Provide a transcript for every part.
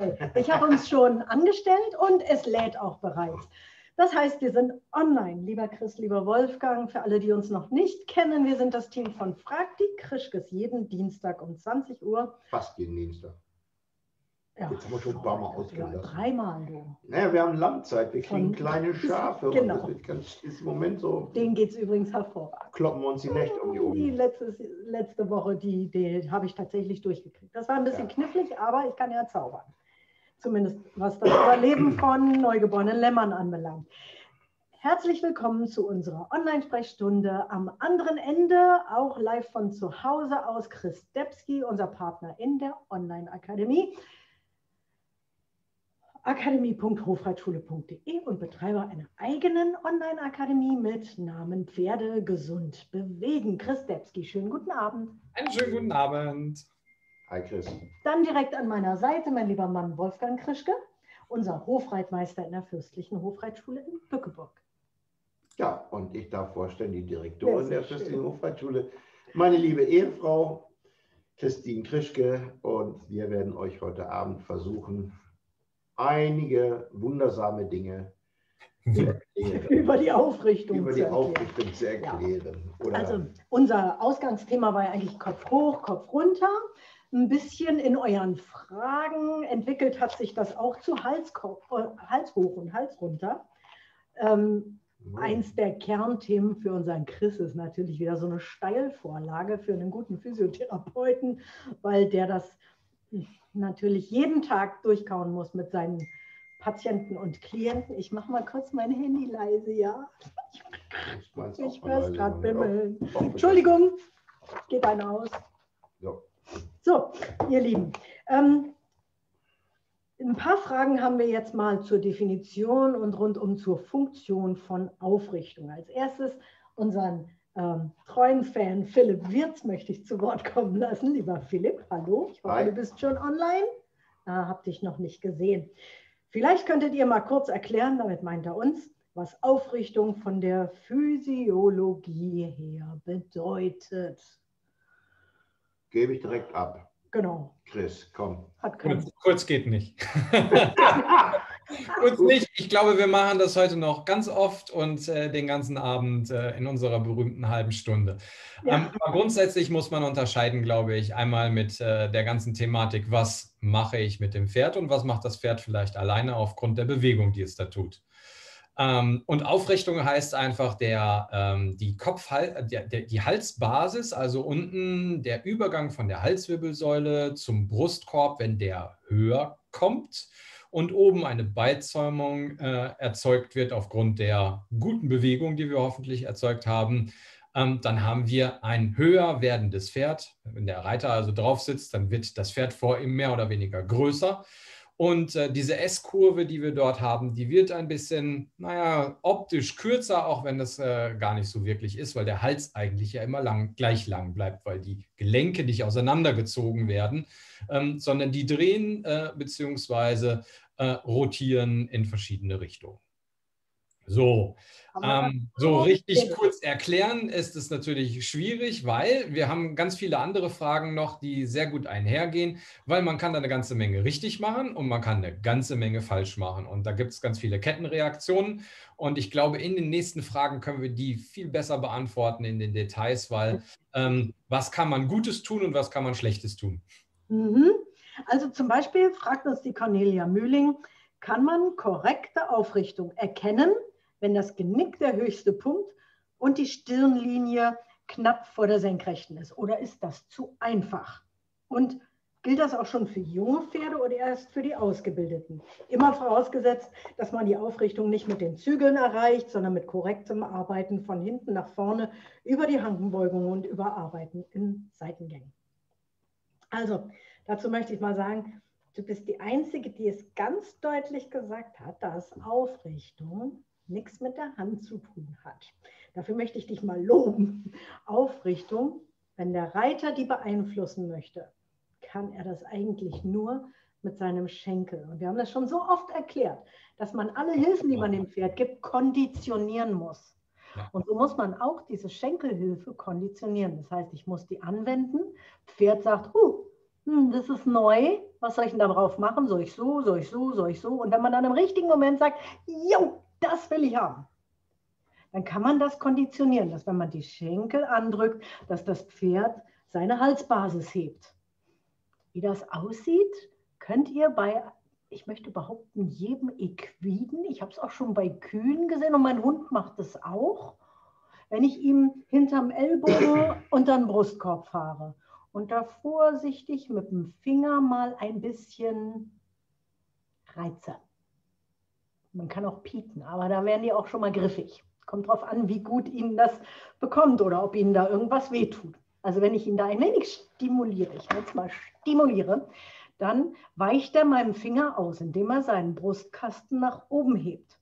Ich habe uns schon angestellt und es lädt auch bereits. Das heißt, wir sind online. Lieber Chris, lieber Wolfgang, für alle, die uns noch nicht kennen, wir sind das Team von Frag die Krischkes jeden Dienstag um 20 Uhr. Fast jeden Dienstag. Ja, jetzt haben wir schon ein paar Mal ausgelassen. Dreimal, du. Naja, wir haben Lammzeit, wir kriegen kleine Schafe. Genau. Und das ist im Moment so. Denen geht es übrigens hervorragend. Kloppen wir uns die Nächte um die Ohren. Die letzte Woche, die habe ich tatsächlich durchgekriegt. Das war ein bisschen knifflig, aber ich kann ja zaubern. Zumindest was das Überleben von neugeborenen Lämmern anbelangt. Herzlich willkommen zu unserer Online-Sprechstunde. Am anderen Ende, auch live von zu Hause aus, Chris Debski, unser Partner in der Online-Akademie. akademie.hofreitschule.de und Betreiber einer eigenen Online-Akademie mit Namen Pferde gesund bewegen. Chris Debski, schönen guten Abend. Einen schönen guten Abend. Hi Chris. Dann direkt an meiner Seite mein lieber Mann Wolfgang Krischke, unser Hofreitmeister in der Fürstlichen Hofreitschule in Bückeburg. Ja, und ich darf vorstellen, die Direktorin der Fürstlichen Hofreitschule, meine liebe Ehefrau Christine Krischke, und wir werden euch heute Abend versuchen, einige wundersame Dinge zu erklären. Über die Aufrichtung zu erklären. Ja. Oder also unser Ausgangsthema war ja eigentlich Kopf hoch, Kopf runter. Ein bisschen in euren Fragen entwickelt hat sich das auch zu Hals hoch und Hals runter. Eins der Kernthemen für unseren Chris ist natürlich wieder so eine Steilvorlage für einen guten Physiotherapeuten, weil der das natürlich jeden Tag durchkauen muss mit seinen Patienten und Klienten. Ich mache mal kurz mein Handy leise, ja? Ich höre es gerade bimmeln. Entschuldigung, geht einer aus. So, ihr Lieben, ein paar Fragen haben wir jetzt mal zur Definition und rundum zur Funktion von Aufrichtung. Als erstes unseren treuen Fan Philipp Wirz möchte ich zu Wort kommen lassen. Lieber Philipp, hallo, ich hoffe, du bist schon online. Hab dich noch nicht gesehen. Vielleicht könntet ihr mal kurz erklären, damit meint er uns, was Aufrichtung von der Physiologie her bedeutet. Gebe ich direkt ab. Genau. Chris, komm. Kurz geht nicht. Kurz nicht. Ich glaube, wir machen das heute noch ganz oft und den ganzen Abend in unserer berühmten halben Stunde. Ja. Aber grundsätzlich muss man unterscheiden, glaube ich, einmal mit der ganzen Thematik, was mache ich mit dem Pferd und was macht das Pferd vielleicht alleine aufgrund der Bewegung, die es da tut. Und Aufrichtung heißt einfach die Halsbasis, also unten der Übergang von der Halswirbelsäule zum Brustkorb, wenn der höher kommt und oben eine Beizäumung erzeugt wird aufgrund der guten Bewegung, die wir hoffentlich erzeugt haben. Dann haben wir ein höher werdendes Pferd. Wenn der Reiter also drauf sitzt, dann wird das Pferd vor ihm mehr oder weniger größer. Und diese S-Kurve, die wir dort haben, die wird ein bisschen, naja, optisch kürzer, auch wenn das gar nicht so wirklich ist, weil der Hals eigentlich ja immer gleich lang bleibt, weil die Gelenke nicht auseinandergezogen werden, sondern die drehen bzw. rotieren in verschiedene Richtungen. So richtig kurz erklären ist es natürlich schwierig, weil wir haben ganz viele andere Fragen noch, die sehr gut einhergehen, weil man kann da eine ganze Menge richtig machen und man kann eine ganze Menge falsch machen. Und da gibt es ganz viele Kettenreaktionen. Und ich glaube, in den nächsten Fragen können wir die viel besser beantworten in den Details, weil was kann man Gutes tun und was kann man Schlechtes tun? Also zum Beispiel fragt uns die Cornelia Mühling, kann man korrekte Aufrichtung erkennen, wenn das Genick der höchste Punkt und die Stirnlinie knapp vor der Senkrechten ist? Oder ist das zu einfach? Und gilt das auch schon für junge Pferde oder erst für die Ausgebildeten? Immer vorausgesetzt, dass man die Aufrichtung nicht mit den Zügeln erreicht, sondern mit korrektem Arbeiten von hinten nach vorne über die Hankenbeugung und über Arbeiten in Seitengängen. Also, dazu möchte ich mal sagen, du bist die Einzige, die es ganz deutlich gesagt hat, dass Aufrichtung nichts mit der Hand zu tun hat. Dafür möchte ich dich mal loben. Aufrichtung, wenn der Reiter die beeinflussen möchte, kann er das eigentlich nur mit seinem Schenkel. Und wir haben das schon so oft erklärt, dass man alle Hilfen, die man dem Pferd gibt, konditionieren muss. Und so muss man auch diese Schenkelhilfe konditionieren. Das heißt, ich muss die anwenden. Pferd sagt, das ist neu, was soll ich denn da drauf machen? Soll ich so, soll ich so, soll ich so? Und wenn man dann im richtigen Moment sagt, jo, das will ich haben, dann kann man das konditionieren, dass wenn man die Schenkel andrückt, dass das Pferd seine Halsbasis hebt. Wie das aussieht, könnt ihr bei, ich möchte behaupten, jedem Equiden, ich habe es auch schon bei Kühen gesehen und mein Hund macht es auch, wenn ich ihm hinterm Ellbogen unter den Brustkorb fahre und da vorsichtig mit dem Finger mal ein bisschen reize. Man kann auch pieken, aber da werden die auch schon mal griffig. Kommt drauf an, wie gut Ihnen das bekommt oder ob Ihnen da irgendwas wehtut. Also wenn ich ihn da ein wenig stimuliere, ich jetzt mal stimuliere, dann weicht er meinem Finger aus, indem er seinen Brustkasten nach oben hebt.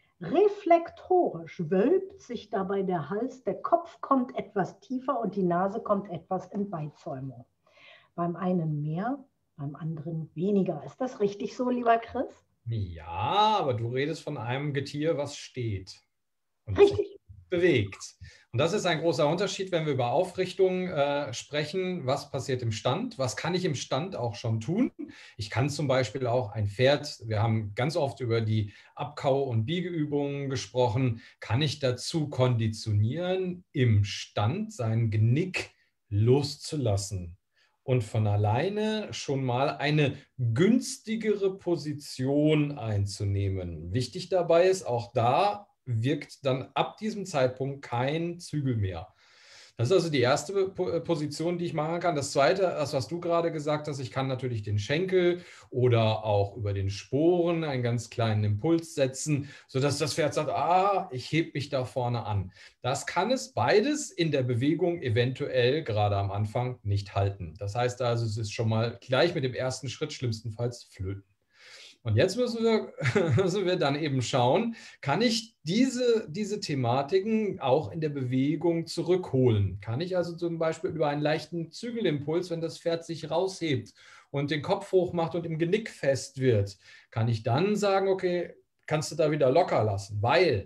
Reflektorisch wölbt sich dabei der Hals, der Kopf kommt etwas tiefer und die Nase kommt etwas in Beizäumung. Beim einen mehr, beim anderen weniger. Ist das richtig so, lieber Chris? Ja, aber du redest von einem Getier, was steht und Richtig. sich bewegt. Und das ist ein großer Unterschied, wenn wir über Aufrichtung sprechen. Was passiert im Stand? Was kann ich im Stand auch schon tun? Ich kann zum Beispiel auch ein Pferd, wir haben ganz oft über die Abkau- und Biegeübungen gesprochen, kann ich dazu konditionieren, im Stand sein Genick loszulassen und von alleine schon mal eine günstigere Position einzunehmen. Wichtig dabei ist, auch da wirkt dann ab diesem Zeitpunkt kein Zügel mehr. Das ist also die erste Position, die ich machen kann. Das zweite, das, was du gerade gesagt hast, ich kann natürlich den Schenkel oder auch über den Sporen einen ganz kleinen Impuls setzen, sodass das Pferd sagt, ah, ich hebe mich da vorne an. Das kann es beides in der Bewegung eventuell gerade am Anfang nicht halten. Das heißt also, es ist schon mal gleich mit dem ersten Schritt schlimmstenfalls flöten. Und jetzt müssen wir dann eben schauen, kann ich diese Thematiken auch in der Bewegung zurückholen? Kann ich also zum Beispiel über einen leichten Zügelimpuls, wenn das Pferd sich raushebt und den Kopf hoch macht und im Genick fest wird, kann ich dann sagen, okay, kannst du da wieder locker lassen? Weil,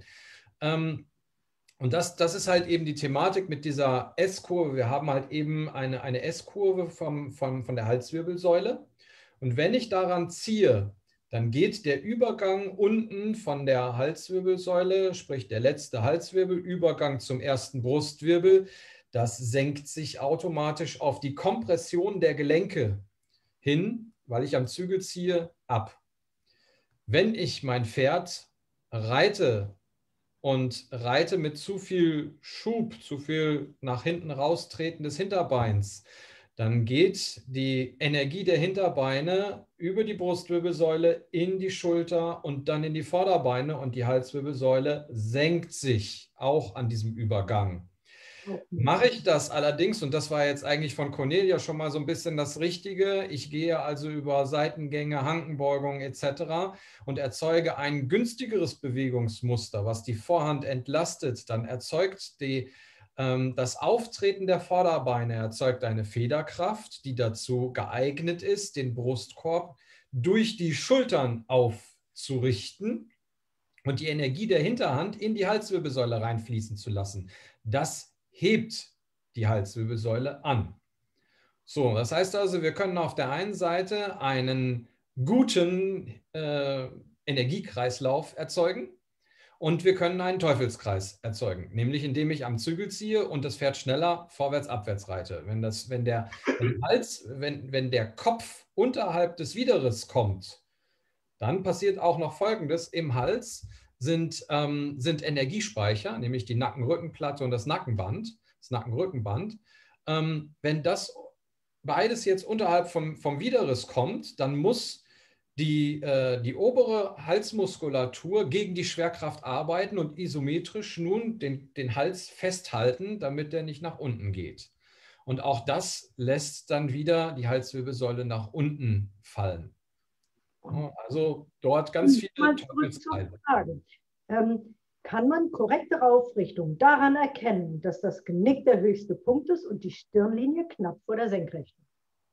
und das ist halt eben die Thematik mit dieser S-Kurve. Wir haben halt eben eine S-Kurve von der Halswirbelsäule. Und wenn ich daran ziehe, dann geht der Übergang unten von der Halswirbelsäule, sprich der letzte Halswirbel, Übergang zum ersten Brustwirbel, das senkt sich automatisch auf die Kompression der Gelenke hin, weil ich am Zügel ziehe, ab. Wenn ich mein Pferd reite und reite mit zu viel Schub, zu viel nach hinten raustreten des Hinterbeins, dann geht die Energie der Hinterbeine über die Brustwirbelsäule in die Schulter und dann in die Vorderbeine und die Halswirbelsäule senkt sich auch an diesem Übergang. Mache ich das allerdings, und das war jetzt eigentlich von Cornelia schon mal so ein bisschen das Richtige, ich gehe also über Seitengänge, Hankenbeugungen etc. und erzeuge ein günstigeres Bewegungsmuster, was die Vorhand entlastet, dann erzeugt das Auftreten der Vorderbeine erzeugt eine Federkraft, die dazu geeignet ist, den Brustkorb durch die Schultern aufzurichten und die Energie der Hinterhand in die Halswirbelsäule reinfließen zu lassen. Das hebt die Halswirbelsäule an. So, das heißt also, wir können auf der einen Seite einen guten Energiekreislauf erzeugen und wir können einen Teufelskreis erzeugen, nämlich indem ich am Zügel ziehe und das Pferd schneller vorwärts-abwärts reite. Wenn der Kopf unterhalb des Widerrisses kommt, dann passiert auch noch Folgendes. Im Hals sind Energiespeicher, nämlich die Nackenrückenplatte und das Nackenband, das Nackenrückenband. Wenn das beides jetzt unterhalb vom Widerriss kommt, dann muss die obere Halsmuskulatur gegen die Schwerkraft arbeiten und isometrisch nun den Hals festhalten, damit der nicht nach unten geht. Und auch das lässt dann wieder die Halswirbelsäule nach unten fallen. Also dort ganz viele Teufelskreise. Kann man korrekte Aufrichtung daran erkennen, dass das Genick der höchste Punkt ist und die Stirnlinie knapp vor der Senkrechten?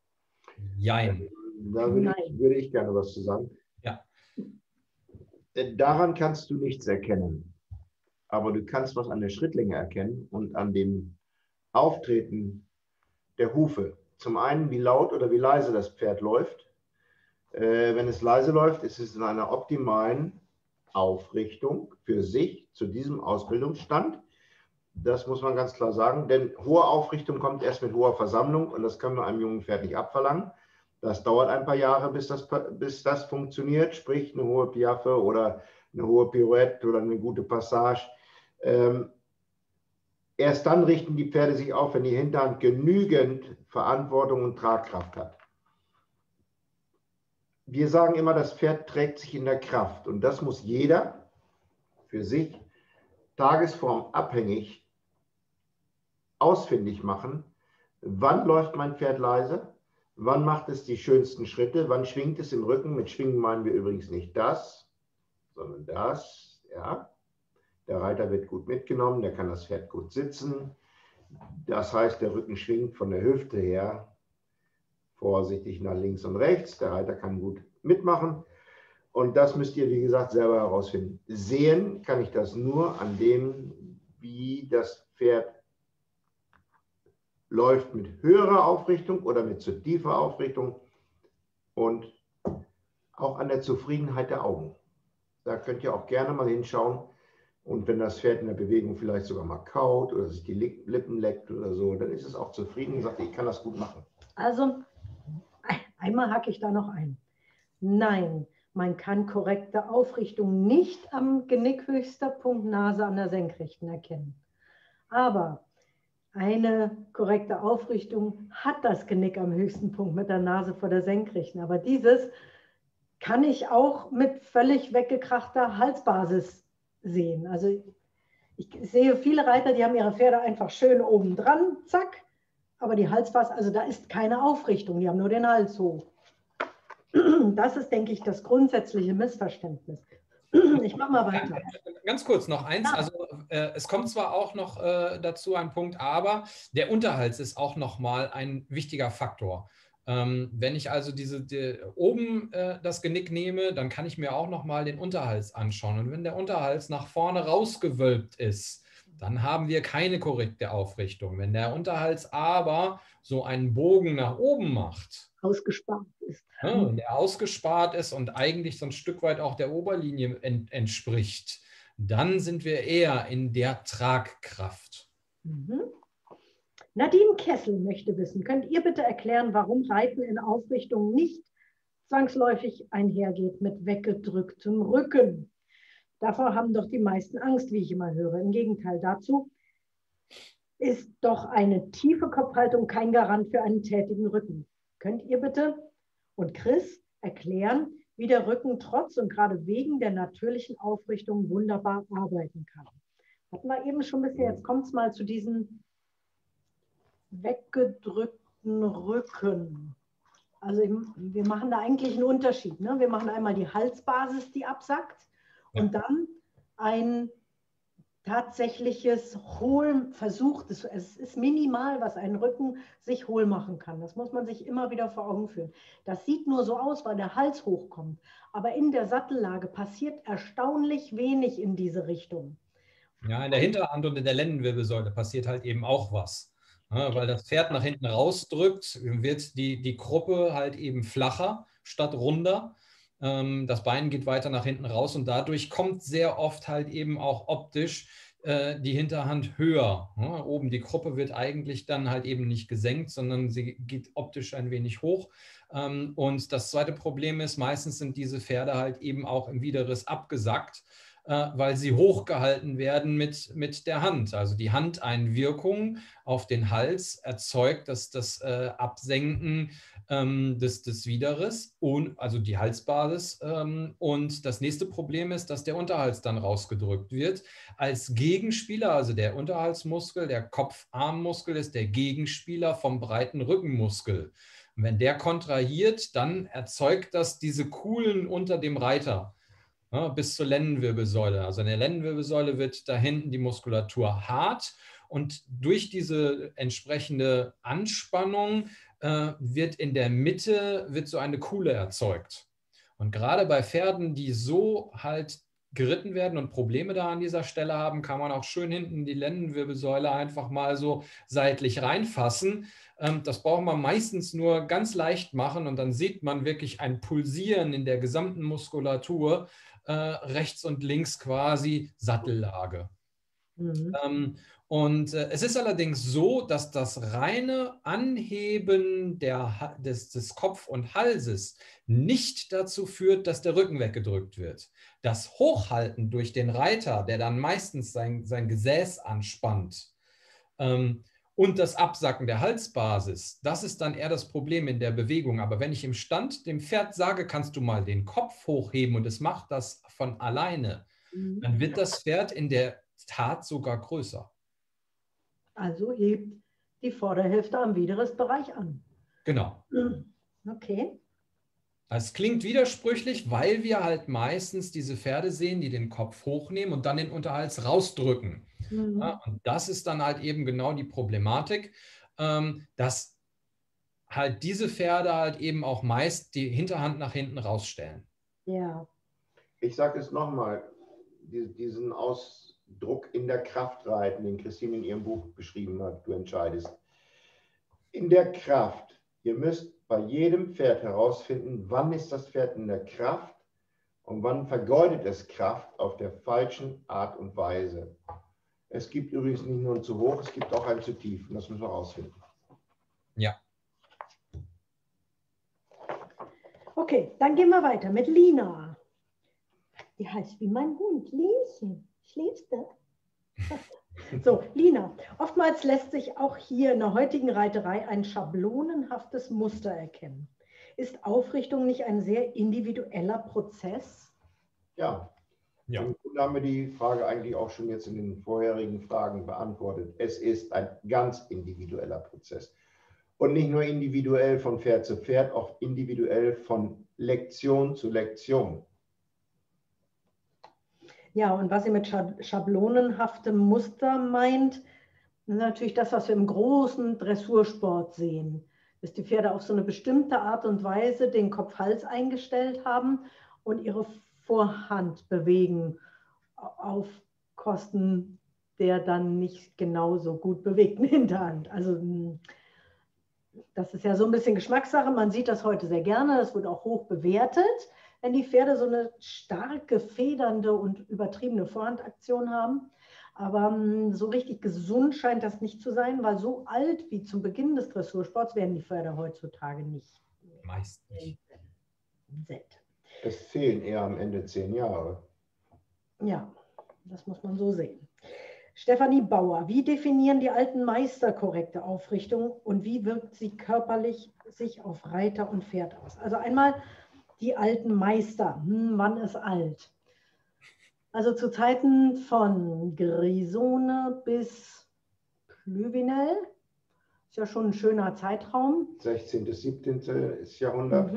Jein. Da würde ich gerne was zu sagen. Ja. Daran kannst du nichts erkennen. Aber du kannst was an der Schrittlänge erkennen und an dem Auftreten der Hufe. zum einen, wie laut oder wie leise das Pferd läuft. Wenn es leise läuft, ist es in einer optimalen Aufrichtung für sich zu diesem Ausbildungsstand. Das muss man ganz klar sagen, denn hohe Aufrichtung kommt erst mit hoher Versammlung und das können wir einem jungen Pferd nicht abverlangen. Das dauert ein paar Jahre, bis das funktioniert, sprich eine hohe Piaffe oder eine hohe Pirouette oder eine gute Passage. Erst dann richten die Pferde sich auf, wenn die Hinterhand genügend Verantwortung und Tragkraft hat. Wir sagen immer, das Pferd trägt sich in der Kraft und das muss jeder für sich tagesformabhängig ausfindig machen. Wann läuft mein Pferd leise? Wann macht es die schönsten Schritte? Wann schwingt es im Rücken? Mit Schwingen meinen wir übrigens nicht das, sondern das. Ja. Der Reiter wird gut mitgenommen, der kann das Pferd gut sitzen. Das heißt, der Rücken schwingt von der Hüfte her vorsichtig nach links und rechts. Der Reiter kann gut mitmachen. Und das müsst ihr, wie gesagt, selber herausfinden. Sehen kann ich das nur an dem, wie das Pferd läuft mit höherer Aufrichtung oder mit zu tiefer Aufrichtung und auch an der Zufriedenheit der Augen. Da könnt ihr auch gerne mal hinschauen. Und wenn das Pferd in der Bewegung vielleicht sogar mal kaut oder sich die Lippen leckt oder so, dann ist es auch zufrieden und sagt, ich kann das gut machen. Also, einmal hacke ich da noch ein. Nein, man kann korrekte Aufrichtung nicht am genickhöchster Punkt Nase an der Senkrechten erkennen. Aber eine korrekte Aufrichtung hat das Genick am höchsten Punkt mit der Nase vor der Senkrechten. Aber dieses kann ich auch mit völlig weggekrachter Halsbasis sehen. Also ich sehe viele Reiter, die haben ihre Pferde einfach schön oben dran, zack, aber die Halsbasis, also da ist keine Aufrichtung, die haben nur den Hals hoch. Das ist, denke ich, das grundsätzliche Missverständnis. Ich mache mal weiter. Ganz kurz noch eins. Also es kommt zwar auch noch dazu ein Punkt, aber der Unterhals ist auch nochmal ein wichtiger Faktor. Wenn ich also oben das Genick nehme, dann kann ich mir auch nochmal den Unterhals anschauen. Und wenn der Unterhals nach vorne rausgewölbt ist, dann haben wir keine korrekte Aufrichtung. Wenn der Unterhals aber so einen Bogen nach oben macht, ausgespart ist. Ja, der ausgespart ist und eigentlich so ein Stück weit auch der Oberlinie entspricht, dann sind wir eher in der Tragkraft. Mhm. Nadine Kessel möchte wissen, könnt ihr bitte erklären, warum Reiten in Aufrichtung nicht zwangsläufig einhergeht mit weggedrücktem Rücken? Davor haben doch die meisten Angst, wie ich immer höre. Im Gegenteil dazu ist doch eine tiefe Kopfhaltung kein Garant für einen tätigen Rücken. Könnt ihr bitte und Chris erklären, wie der Rücken trotz und gerade wegen der natürlichen Aufrichtung wunderbar arbeiten kann? Hatten wir eben schon ein bisschen, jetzt kommt es mal zu diesen weggedrückten Rücken. Also wir machen da eigentlich einen Unterschied. Ne? Wir machen einmal die Halsbasis, die absackt, und dann ein tatsächliches Hohlversuch. Es ist minimal, was ein Rücken sich hohl machen kann. Das muss man sich immer wieder vor Augen führen. Das sieht nur so aus, weil der Hals hochkommt. Aber in der Sattellage passiert erstaunlich wenig in diese Richtung. Ja, in der Hinterhand und in der Lendenwirbelsäule passiert halt eben auch was. Ja, weil das Pferd nach hinten rausdrückt, wird die Kruppe halt eben flacher statt runder. Das Bein geht weiter nach hinten raus und dadurch kommt sehr oft halt eben auch optisch die Hinterhand höher. Ja, oben die Kruppe wird eigentlich dann halt eben nicht gesenkt, sondern sie geht optisch ein wenig hoch. Und das zweite Problem ist, meistens sind diese Pferde halt eben auch im Widerriss abgesackt, weil sie hochgehalten werden mit der Hand. Also die Handeinwirkung auf den Hals erzeugt das Absenken des Widerriss, also die Halsbasis. Und das nächste Problem ist, dass der Unterhals dann rausgedrückt wird. Als Gegenspieler, also der Unterhaltsmuskel, der Kopfarmmuskel ist der Gegenspieler vom breiten Rückenmuskel. Und wenn der kontrahiert, dann erzeugt das diese Kuhlen unter dem Reiter. Ja, bis zur Lendenwirbelsäule. Also in der Lendenwirbelsäule wird da hinten die Muskulatur hart und durch diese entsprechende Anspannung wird in der Mitte so eine Kuhle erzeugt. Und gerade bei Pferden, die so halt geritten werden und Probleme da an dieser Stelle haben, kann man auch schön hinten die Lendenwirbelsäule einfach mal so seitlich reinfassen. Das braucht man meistens nur ganz leicht machen und dann sieht man wirklich ein Pulsieren in der gesamten Muskulatur, rechts und links quasi Sattellage. Und es ist allerdings so, dass das reine Anheben des Kopf und Halses nicht dazu führt, dass der Rücken weggedrückt wird. Das Hochhalten durch den Reiter, der dann meistens sein Gesäß anspannt, und das Absacken der Halsbasis, das ist dann eher das Problem in der Bewegung. Aber wenn ich im Stand dem Pferd sage, kannst du mal den Kopf hochheben und es macht das von alleine, dann wird das Pferd in der Tat sogar größer. Also hebt die Vorderhälfte am Widerristbereich an. Genau. Okay. Es klingt widersprüchlich, weil wir halt meistens diese Pferde sehen, die den Kopf hochnehmen und dann den Unterhals rausdrücken. Ja, und das ist dann halt eben genau die Problematik, dass halt diese Pferde halt eben auch meist die Hinterhand nach hinten rausstellen. Ja. Ich sage es nochmal, diesen Ausdruck in der Kraft reiten, den Christine in ihrem Buch beschrieben hat, du entscheidest. In der Kraft, ihr müsst bei jedem Pferd herausfinden, wann ist das Pferd in der Kraft und wann vergeudet es Kraft auf der falschen Art und Weise. Es gibt übrigens nicht nur ein zu hoch, es gibt auch ein zu tief. Und das müssen wir herausfinden. Ja. Okay, dann gehen wir weiter mit Lina. Die heißt wie mein Hund, Linchen. Schläfst du? So, Lina, oftmals lässt sich auch hier in der heutigen Reiterei ein schablonenhaftes Muster erkennen. Ist Aufrichtung nicht ein sehr individueller Prozess? Ja. Ja. Und haben wir die Frage eigentlich auch schon jetzt in den vorherigen Fragen beantwortet. Es ist ein ganz individueller Prozess. Und nicht nur individuell von Pferd zu Pferd, auch individuell von Lektion zu Lektion. Ja, und was sie mit schablonenhaftem Muster meint, ist natürlich das, was wir im großen Dressursport sehen. Dass die Pferde auf so eine bestimmte Art und Weise den Kopf-Hals eingestellt haben und ihre Vorhand bewegen auf Kosten der dann nicht genauso gut bewegten Hinterhand. Also das ist ja so ein bisschen Geschmackssache. Man sieht das heute sehr gerne. Das wird auch hoch bewertet, wenn die Pferde so eine starke, federnde und übertriebene Vorhandaktion haben. Aber so richtig gesund scheint das nicht zu sein, weil so alt wie zum Beginn des Dressursports werden die Pferde heutzutage nicht. Meist nicht. Selten. Es fehlen eher am Ende 10 Jahre. Ja, das muss man so sehen. Stefanie Bauer, wie definieren die alten Meister korrekte Aufrichtung und wie wirkt sie körperlich sich auf Reiter und Pferd aus? Also einmal die alten Meister. Wann ist alt? Also zu Zeiten von Grisone bis Plüvinel. Ist ja schon ein schöner Zeitraum. 16. bis 17. Jahrhundert.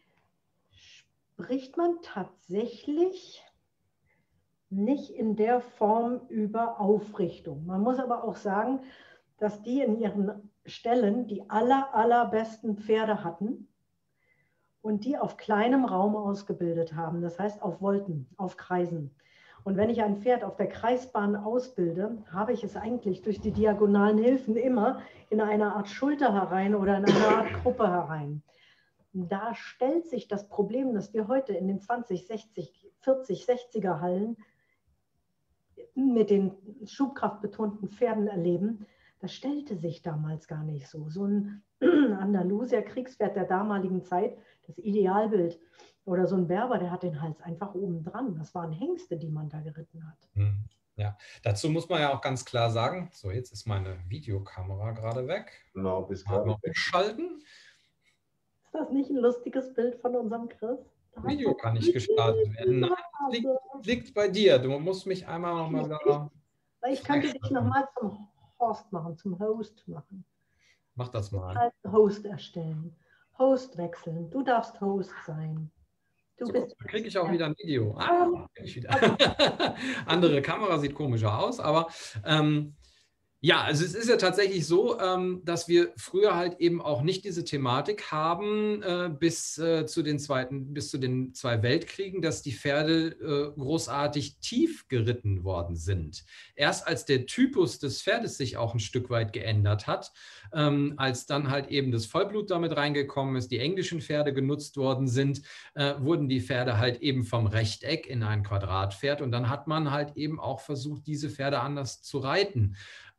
Spricht man tatsächlich nicht in der Form über Aufrichtung. Man muss aber auch sagen, dass die in ihren Ställen die allerbesten Pferde hatten und die auf kleinem Raum ausgebildet haben. Das heißt auf Volten, auf Kreisen. Und wenn ich ein Pferd auf der Kreisbahn ausbilde, habe ich es eigentlich durch die diagonalen Hilfen immer in eine Art Schulter herein oder in eine Art Gruppe herein. Da stellt sich das Problem, das wir heute in den 20, 60, 40, 60er Hallen mit den schubkraftbetonten Pferden erleben, das stellte sich damals gar nicht so. So ein Andalusier Kriegspferd der damaligen Zeit, das Idealbild, oder so ein Berber, der hat den Hals einfach oben dran. Das waren Hengste, die man da geritten hat. Ja, dazu muss man ja auch ganz klar sagen, so jetzt ist meine Videokamera gerade weg. Genau, bis gerade wegschalten. Ist das nicht ein lustiges Bild von unserem Chris? Video kann nicht gestartet werden. Nein, liegt bei dir. Du musst mich einmal nochmal wieder... Ich könnte dich nochmal zum Host machen, zum Host machen. Mach das mal. Halt Host erstellen. Host wechseln. Du darfst Host sein. Du So, bist dann kriege ich auch wieder ein Video. Bin ich wieder. Andere Kamera sieht komischer aus, aber Ja, also es ist ja tatsächlich so, dass wir früher halt eben auch nicht diese Thematik haben, bis zu den zwei Weltkriegen, dass die Pferde großartig tief geritten worden sind. Erst als der Typus des Pferdes sich auch ein Stück weit geändert hat, als dann halt eben das Vollblut damit reingekommen ist, die englischen Pferde genutzt worden sind, wurden die Pferde halt eben vom Rechteck in ein Quadratpferd und dann hat man halt eben auch versucht, diese Pferde anders zu reiten.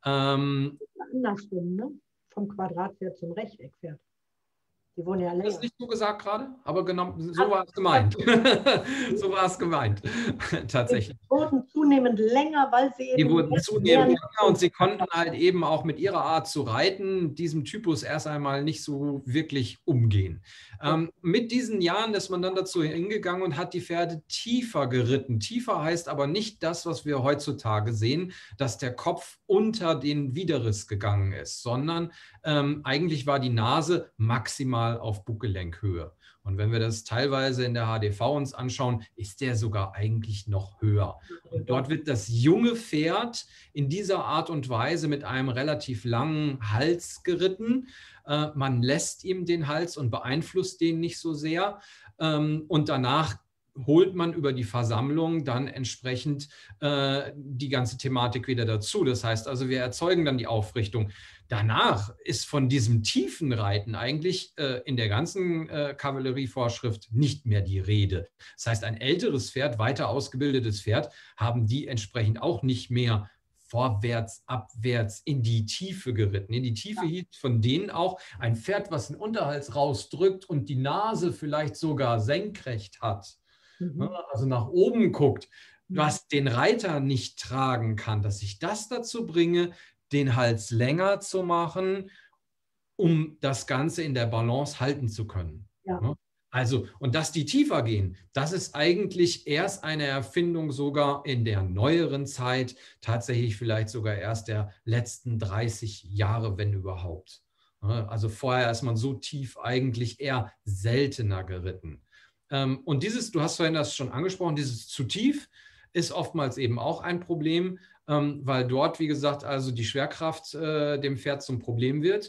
Andersrum, ne? Vom Quadratpferd zum Rechteckpferd. Die wurden ja länger. Das ist nicht so gesagt gerade, aber genau so war es gemeint. So war es gemeint, tatsächlich. Die wurden zunehmend länger, weil sie eben... Die wurden zunehmend länger und sie konnten halt eben auch mit ihrer Art zu reiten, diesem Typus erst einmal nicht so wirklich umgehen. Mit diesen Jahren ist man dann dazu hingegangen und hat die Pferde tiefer geritten. Tiefer heißt aber nicht das, was wir heutzutage sehen, dass der Kopf unter den Widerriss gegangen ist, sondern eigentlich war die Nase maximal auf Buckellenkhöhe. Und wenn wir das teilweise in der HDV uns anschauen, ist der sogar eigentlich noch höher. Und dort wird das junge Pferd in dieser Art und Weise mit einem relativ langen Hals geritten. Man lässt ihm den Hals und beeinflusst den nicht so sehr. Und danach holt man über die Versammlung dann entsprechend die ganze Thematik wieder dazu. Das heißt also, wir erzeugen dann die Aufrichtung. Danach ist von diesem tiefen Reiten eigentlich in der ganzen Kavallerievorschrift nicht mehr die Rede. Das heißt, ein älteres Pferd, weiter ausgebildetes Pferd, haben die entsprechend auch nicht mehr vorwärts, abwärts in die Tiefe geritten. In die Tiefe hieß von denen auch ein Pferd, was den Unterhals rausdrückt und die Nase vielleicht sogar senkrecht hat. Also nach oben guckt, was den Reiter nicht tragen kann, dass ich das dazu bringe, den Hals länger zu machen, um das Ganze in der Balance halten zu können. Ja. Also, und dass die tiefer gehen, das ist eigentlich erst eine Erfindung sogar in der neueren Zeit, tatsächlich vielleicht sogar erst der letzten 30 Jahre, wenn überhaupt. Also vorher ist man so tief eigentlich eher seltener geritten. Und dieses, du hast vorhin das schon angesprochen, dieses zu tief ist oftmals eben auch ein Problem, weil dort, wie gesagt, also die Schwerkraft dem Pferd zum Problem wird.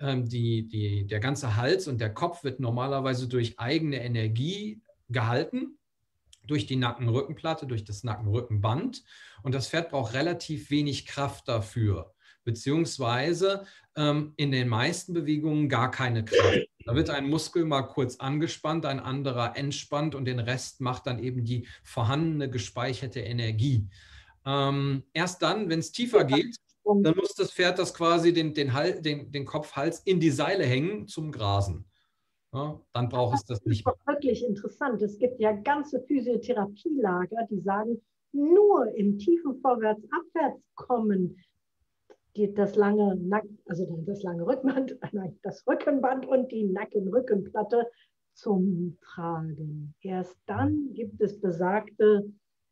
Der ganze Hals und der Kopf wird normalerweise durch eigene Energie gehalten, durch die Nacken-Rückenplatte, durch das Nacken-Rückenband. Und das Pferd braucht relativ wenig Kraft dafür, beziehungsweise in den meisten Bewegungen gar keine Kraft. Da wird ein Muskel mal kurz angespannt, ein anderer entspannt und den Rest macht dann eben die vorhandene gespeicherte Energie. Erst dann, wenn es tiefer geht, dann muss das Pferd das quasi den Kopf-Hals in die Seile hängen zum Grasen. Ja, dann braucht es das nicht mehr. Das ist wirklich interessant. Es gibt ja ganze Physiotherapielager, die sagen, nur im tiefen Vorwärts-Abwärts kommen das lange Rückenband, das Rückenband und die Nacken-Rückenplatte zum Tragen. Erst dann gibt es besagte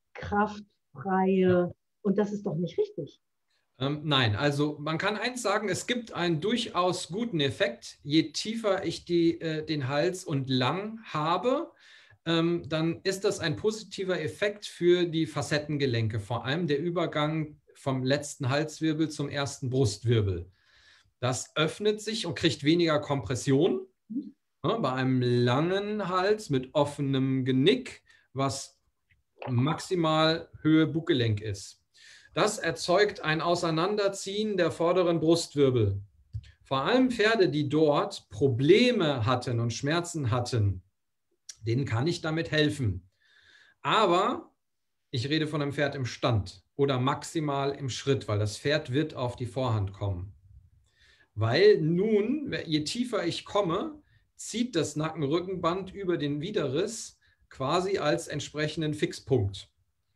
kraftfreie, und das ist doch nicht richtig. Nein, also man kann eins sagen, es gibt einen durchaus guten Effekt. Je tiefer ich den Hals und lang habe, dann ist das ein positiver Effekt für die Facettengelenke, vor allem der Übergang vom letzten Halswirbel zum ersten Brustwirbel. Das öffnet sich und kriegt weniger Kompression. Bei einem langen Hals mit offenem Genick, was maximal Höhe Buggelenk ist. Das erzeugt ein Auseinanderziehen der vorderen Brustwirbel. Vor allem Pferde, die dort Probleme hatten und Schmerzen hatten, denen kann ich damit helfen. Aber ich rede von einem Pferd im Stand oder maximal im Schritt, weil das Pferd wird auf die Vorhand kommen. Weil nun, je tiefer ich komme, zieht das Nacken-Rückenband über den Widerriss quasi als entsprechenden Fixpunkt.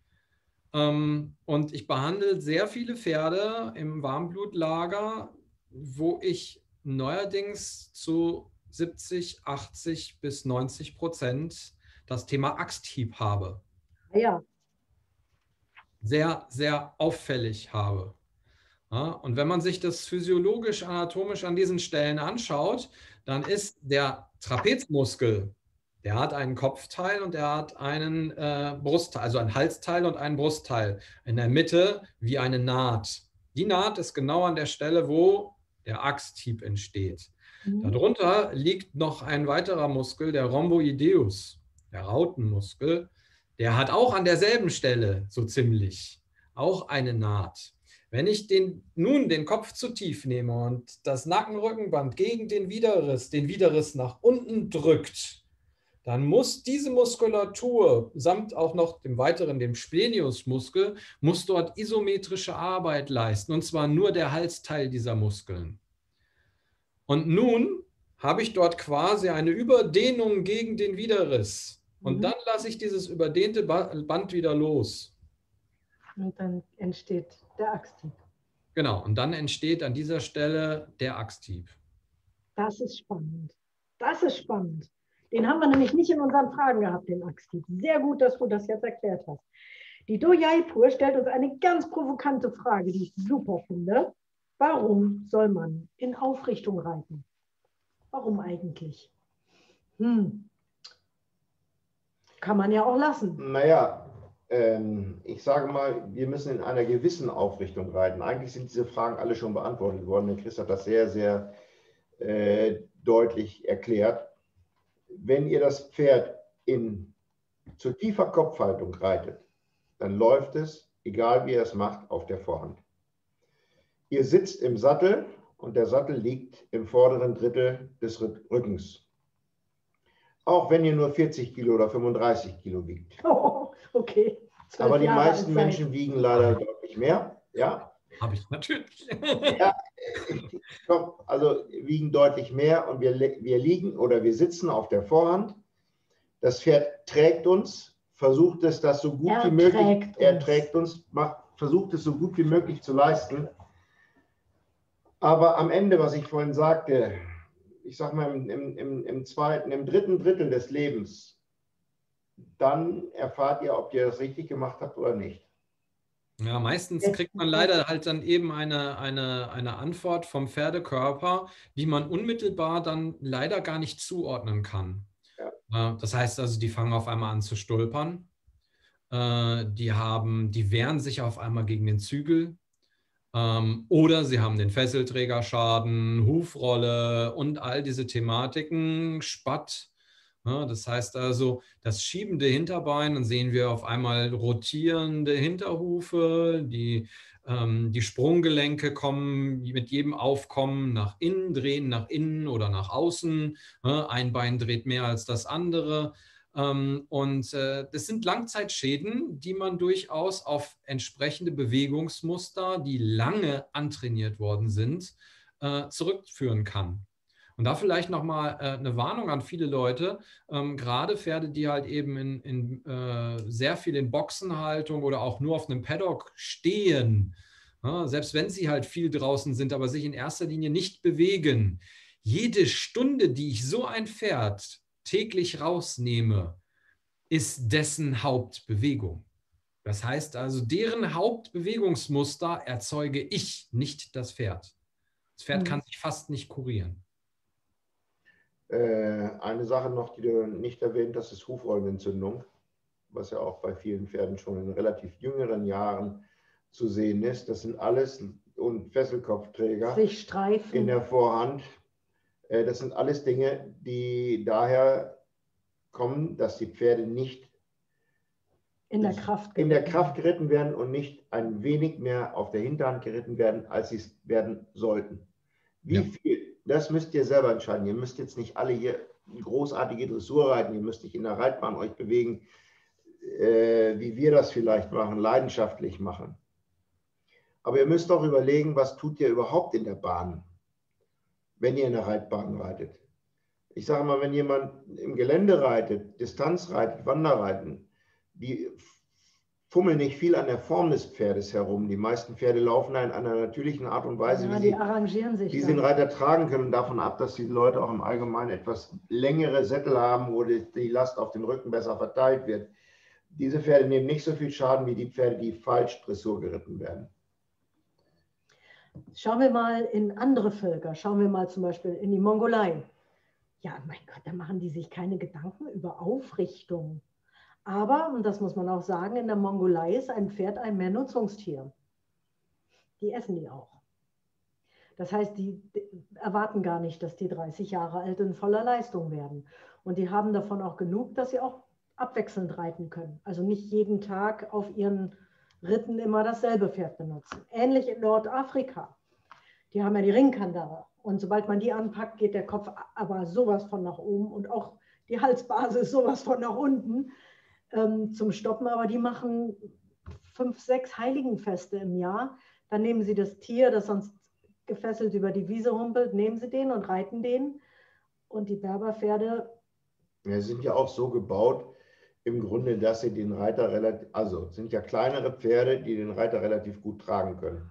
Und ich behandle sehr viele Pferde im Warmblutlager, wo ich neuerdings zu 70, 80 bis 90% das Thema Axthieb habe. Ja. Sehr, sehr auffällig habe. Ja, und wenn man sich das physiologisch, anatomisch an diesen Stellen anschaut, dann ist der Trapezmuskel, der hat einen Kopfteil und er hat einen Brustteil, also ein Halsteil und einen Brustteil. In der Mitte wie eine Naht. Die Naht ist genau an der Stelle, wo der Achshieb entsteht. Darunter liegt noch ein weiterer Muskel, der Rhomboideus, der Rautenmuskel. Der hat auch an derselben Stelle so ziemlich auch eine Naht. Wenn ich nun den Kopf zu tief nehme und das Nackenrückenband gegen den Widerriss nach unten drückt, dann muss diese Muskulatur samt auch noch dem Spleniusmuskel, muss dort isometrische Arbeit leisten, und zwar nur der Halsteil dieser Muskeln. Und nun habe ich dort quasi eine Überdehnung gegen den Widerriss. Und dann lasse ich dieses überdehnte Band wieder los. Und dann entsteht der Achshieb. Genau, und dann entsteht an dieser Stelle der Achshieb. Das ist spannend. Das ist spannend. Den haben wir nämlich nicht in unseren Fragen gehabt, den Achshieb. Sehr gut, dass du das jetzt erklärt hast. Die Do Jaipur stellt uns eine ganz provokante Frage, die ich super finde. Warum soll man in Aufrichtung reiten? Warum eigentlich? Kann man ja auch lassen. Naja, ich sage mal, wir müssen in einer gewissen Aufrichtung reiten. Eigentlich sind diese Fragen alle schon beantwortet worden. Der Chris hat das sehr, sehr deutlich erklärt. Wenn ihr das Pferd zu tiefer Kopfhaltung reitet, dann läuft es, egal wie ihr es macht, auf der Vorhand. Ihr sitzt im Sattel und der Sattel liegt im vorderen Drittel des Rückens. Auch wenn ihr nur 40 Kilo oder 35 Kilo wiegt. Oh, okay. Aber die meisten Menschen wiegen leider deutlich mehr. Ja? Habe ich natürlich. Ja, also wiegen deutlich mehr und wir liegen oder wir sitzen auf der Vorhand. Das Pferd trägt uns, versucht es das so gut wie möglich, versucht es so gut wie möglich zu leisten. Aber am Ende, was ich vorhin sagte, ich sage mal im dritten Drittel des Lebens, dann erfahrt ihr, ob ihr das richtig gemacht habt oder nicht. Ja, meistens kriegt man leider halt dann eben eine Antwort vom Pferdekörper, die man unmittelbar dann leider gar nicht zuordnen kann. Ja. Das heißt also, die fangen auf einmal an zu stolpern. Die wehren sich auf einmal gegen den Zügel. Oder sie haben den Fesselträgerschaden, Hufrolle und all diese Thematiken, Spatt. Ja, das heißt also, das schiebende Hinterbein, dann sehen wir auf einmal rotierende Hinterhufe, die Sprunggelenke kommen mit jedem Aufkommen nach innen, drehen nach innen oder nach außen. Ja, ein Bein dreht mehr als das andere. Das sind Langzeitschäden, die man durchaus auf entsprechende Bewegungsmuster, die lange antrainiert worden sind, zurückführen kann. Und da vielleicht nochmal eine Warnung an viele Leute, gerade Pferde, die halt eben sehr viel in Boxenhaltung oder auch nur auf einem Paddock stehen, selbst wenn sie halt viel draußen sind, aber sich in erster Linie nicht bewegen. Jede Stunde, die ich so ein Pferd täglich rausnehme, ist dessen Hauptbewegung. Das heißt also, deren Hauptbewegungsmuster erzeuge ich, nicht das Pferd. Das Pferd kann sich fast nicht kurieren. Eine Sache noch, die du nicht erwähnt hast, ist Hufrollenentzündung, was ja auch bei vielen Pferden schon in relativ jüngeren Jahren zu sehen ist. Das sind alles, und Fesselkopfträger in der Vorhand. Das sind alles Dinge, die daher kommen, dass die Pferde nicht in der Kraft geritten werden und nicht ein wenig mehr auf der Hinterhand geritten werden, als sie es werden sollten. Wie viel? Das müsst ihr selber entscheiden. Ihr müsst jetzt nicht alle hier großartige Dressur reiten. Ihr müsst nicht in der Reitbahn euch bewegen, wie wir das vielleicht machen, leidenschaftlich machen. Aber ihr müsst auch überlegen, was tut ihr überhaupt in der Bahn, wenn ihr in der Reitbahn reitet. Ich sage mal, wenn jemand im Gelände reitet, Distanz reitet, Wanderreiten, die fummeln nicht viel an der Form des Pferdes herum. Die meisten Pferde laufen in einer natürlichen Art und Weise, die arrangieren sich, wie sie den Reiter tragen können, davon ab, dass die Leute auch im Allgemeinen etwas längere Sättel haben, wo die Last auf den Rücken besser verteilt wird. Diese Pferde nehmen nicht so viel Schaden wie die Pferde, die falsch Dressur geritten werden. Schauen wir mal in andere Völker. Schauen wir mal zum Beispiel in die Mongolei. Ja, mein Gott, da machen die sich keine Gedanken über Aufrichtung. Aber, und das muss man auch sagen, in der Mongolei ist ein Pferd ein Mehrnutzungstier. die essen die auch. Das heißt, die erwarten gar nicht, dass die 30 Jahre alt in voller Leistung werden. Und die haben davon auch genug, dass sie auch abwechselnd reiten können. Also nicht jeden Tag auf ihren Ritten immer dasselbe Pferd benutzen. Ähnlich in Nordafrika. Die haben ja die Ringkandare. Und sobald man die anpackt, geht der Kopf aber sowas von nach oben und auch die Halsbasis sowas von nach unten zum Stoppen. Aber die machen 5, 6 Heiligenfeste im Jahr. Dann nehmen sie das Tier, das sonst gefesselt über die Wiese humpelt, nehmen sie den und reiten den. Und die Berberpferde... Ja, sind ja auch so gebaut, im Grunde, dass sie den Reiter relativ, also sind ja kleinere Pferde, die den Reiter relativ gut tragen können.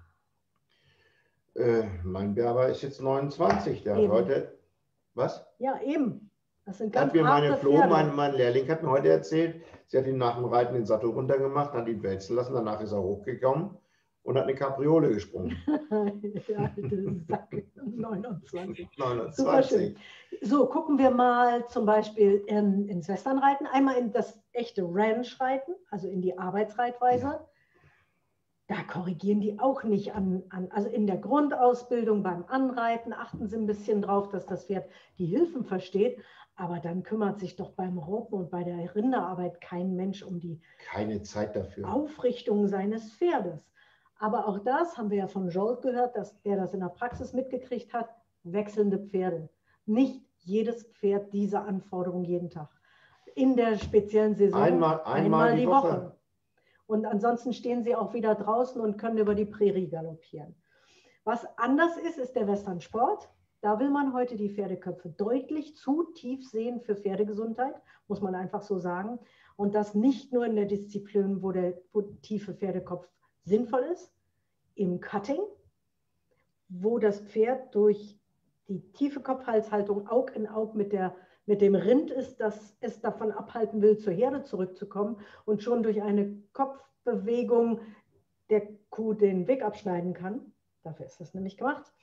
Mein Berber ist jetzt 29, der hat heute, was? Ja, eben. Das sind ganz hat mir meine Flo, Pferde. mein Lehrling, hat mir heute erzählt, sie hat ihn nach dem Reiten den Sattel runtergemacht, hat ihn wälzen lassen, danach ist er hochgekommen und hat eine Kapriole gesprungen. Ja, Sack, 29. 29. Super schön. So, gucken wir mal zum Beispiel ins Westernreiten. Einmal in das echte Ranch-Reiten, also in die Arbeitsreitweise. Ja. Da korrigieren die auch nicht also in der Grundausbildung beim Anreiten achten sie ein bisschen drauf, dass das Pferd die Hilfen versteht. Aber dann kümmert sich doch beim Ropen und bei der Rinderarbeit kein Mensch um die keine Zeit dafür. Aufrichtung seines Pferdes. Aber auch das haben wir ja von Jolt gehört, dass der das in der Praxis mitgekriegt hat. Wechselnde Pferde. Nicht jedes Pferd diese Anforderung jeden Tag. In der speziellen Saison einmal die Woche. Und ansonsten stehen sie auch wieder draußen und können über die Prärie galoppieren. Was anders ist, ist der Westernsport. Da will man heute die Pferdeköpfe deutlich zu tief sehen für Pferdegesundheit, muss man einfach so sagen. Und das nicht nur in der Disziplin, wo der tiefe Pferdekopf sinnvoll ist, im Cutting, wo das Pferd durch die tiefe Kopf-Hals-Haltung Aug in Aug mit dem Rind ist, das es davon abhalten will, zur Herde zurückzukommen und schon durch eine Kopfbewegung der Kuh den Weg abschneiden kann. Dafür ist das nämlich gemacht.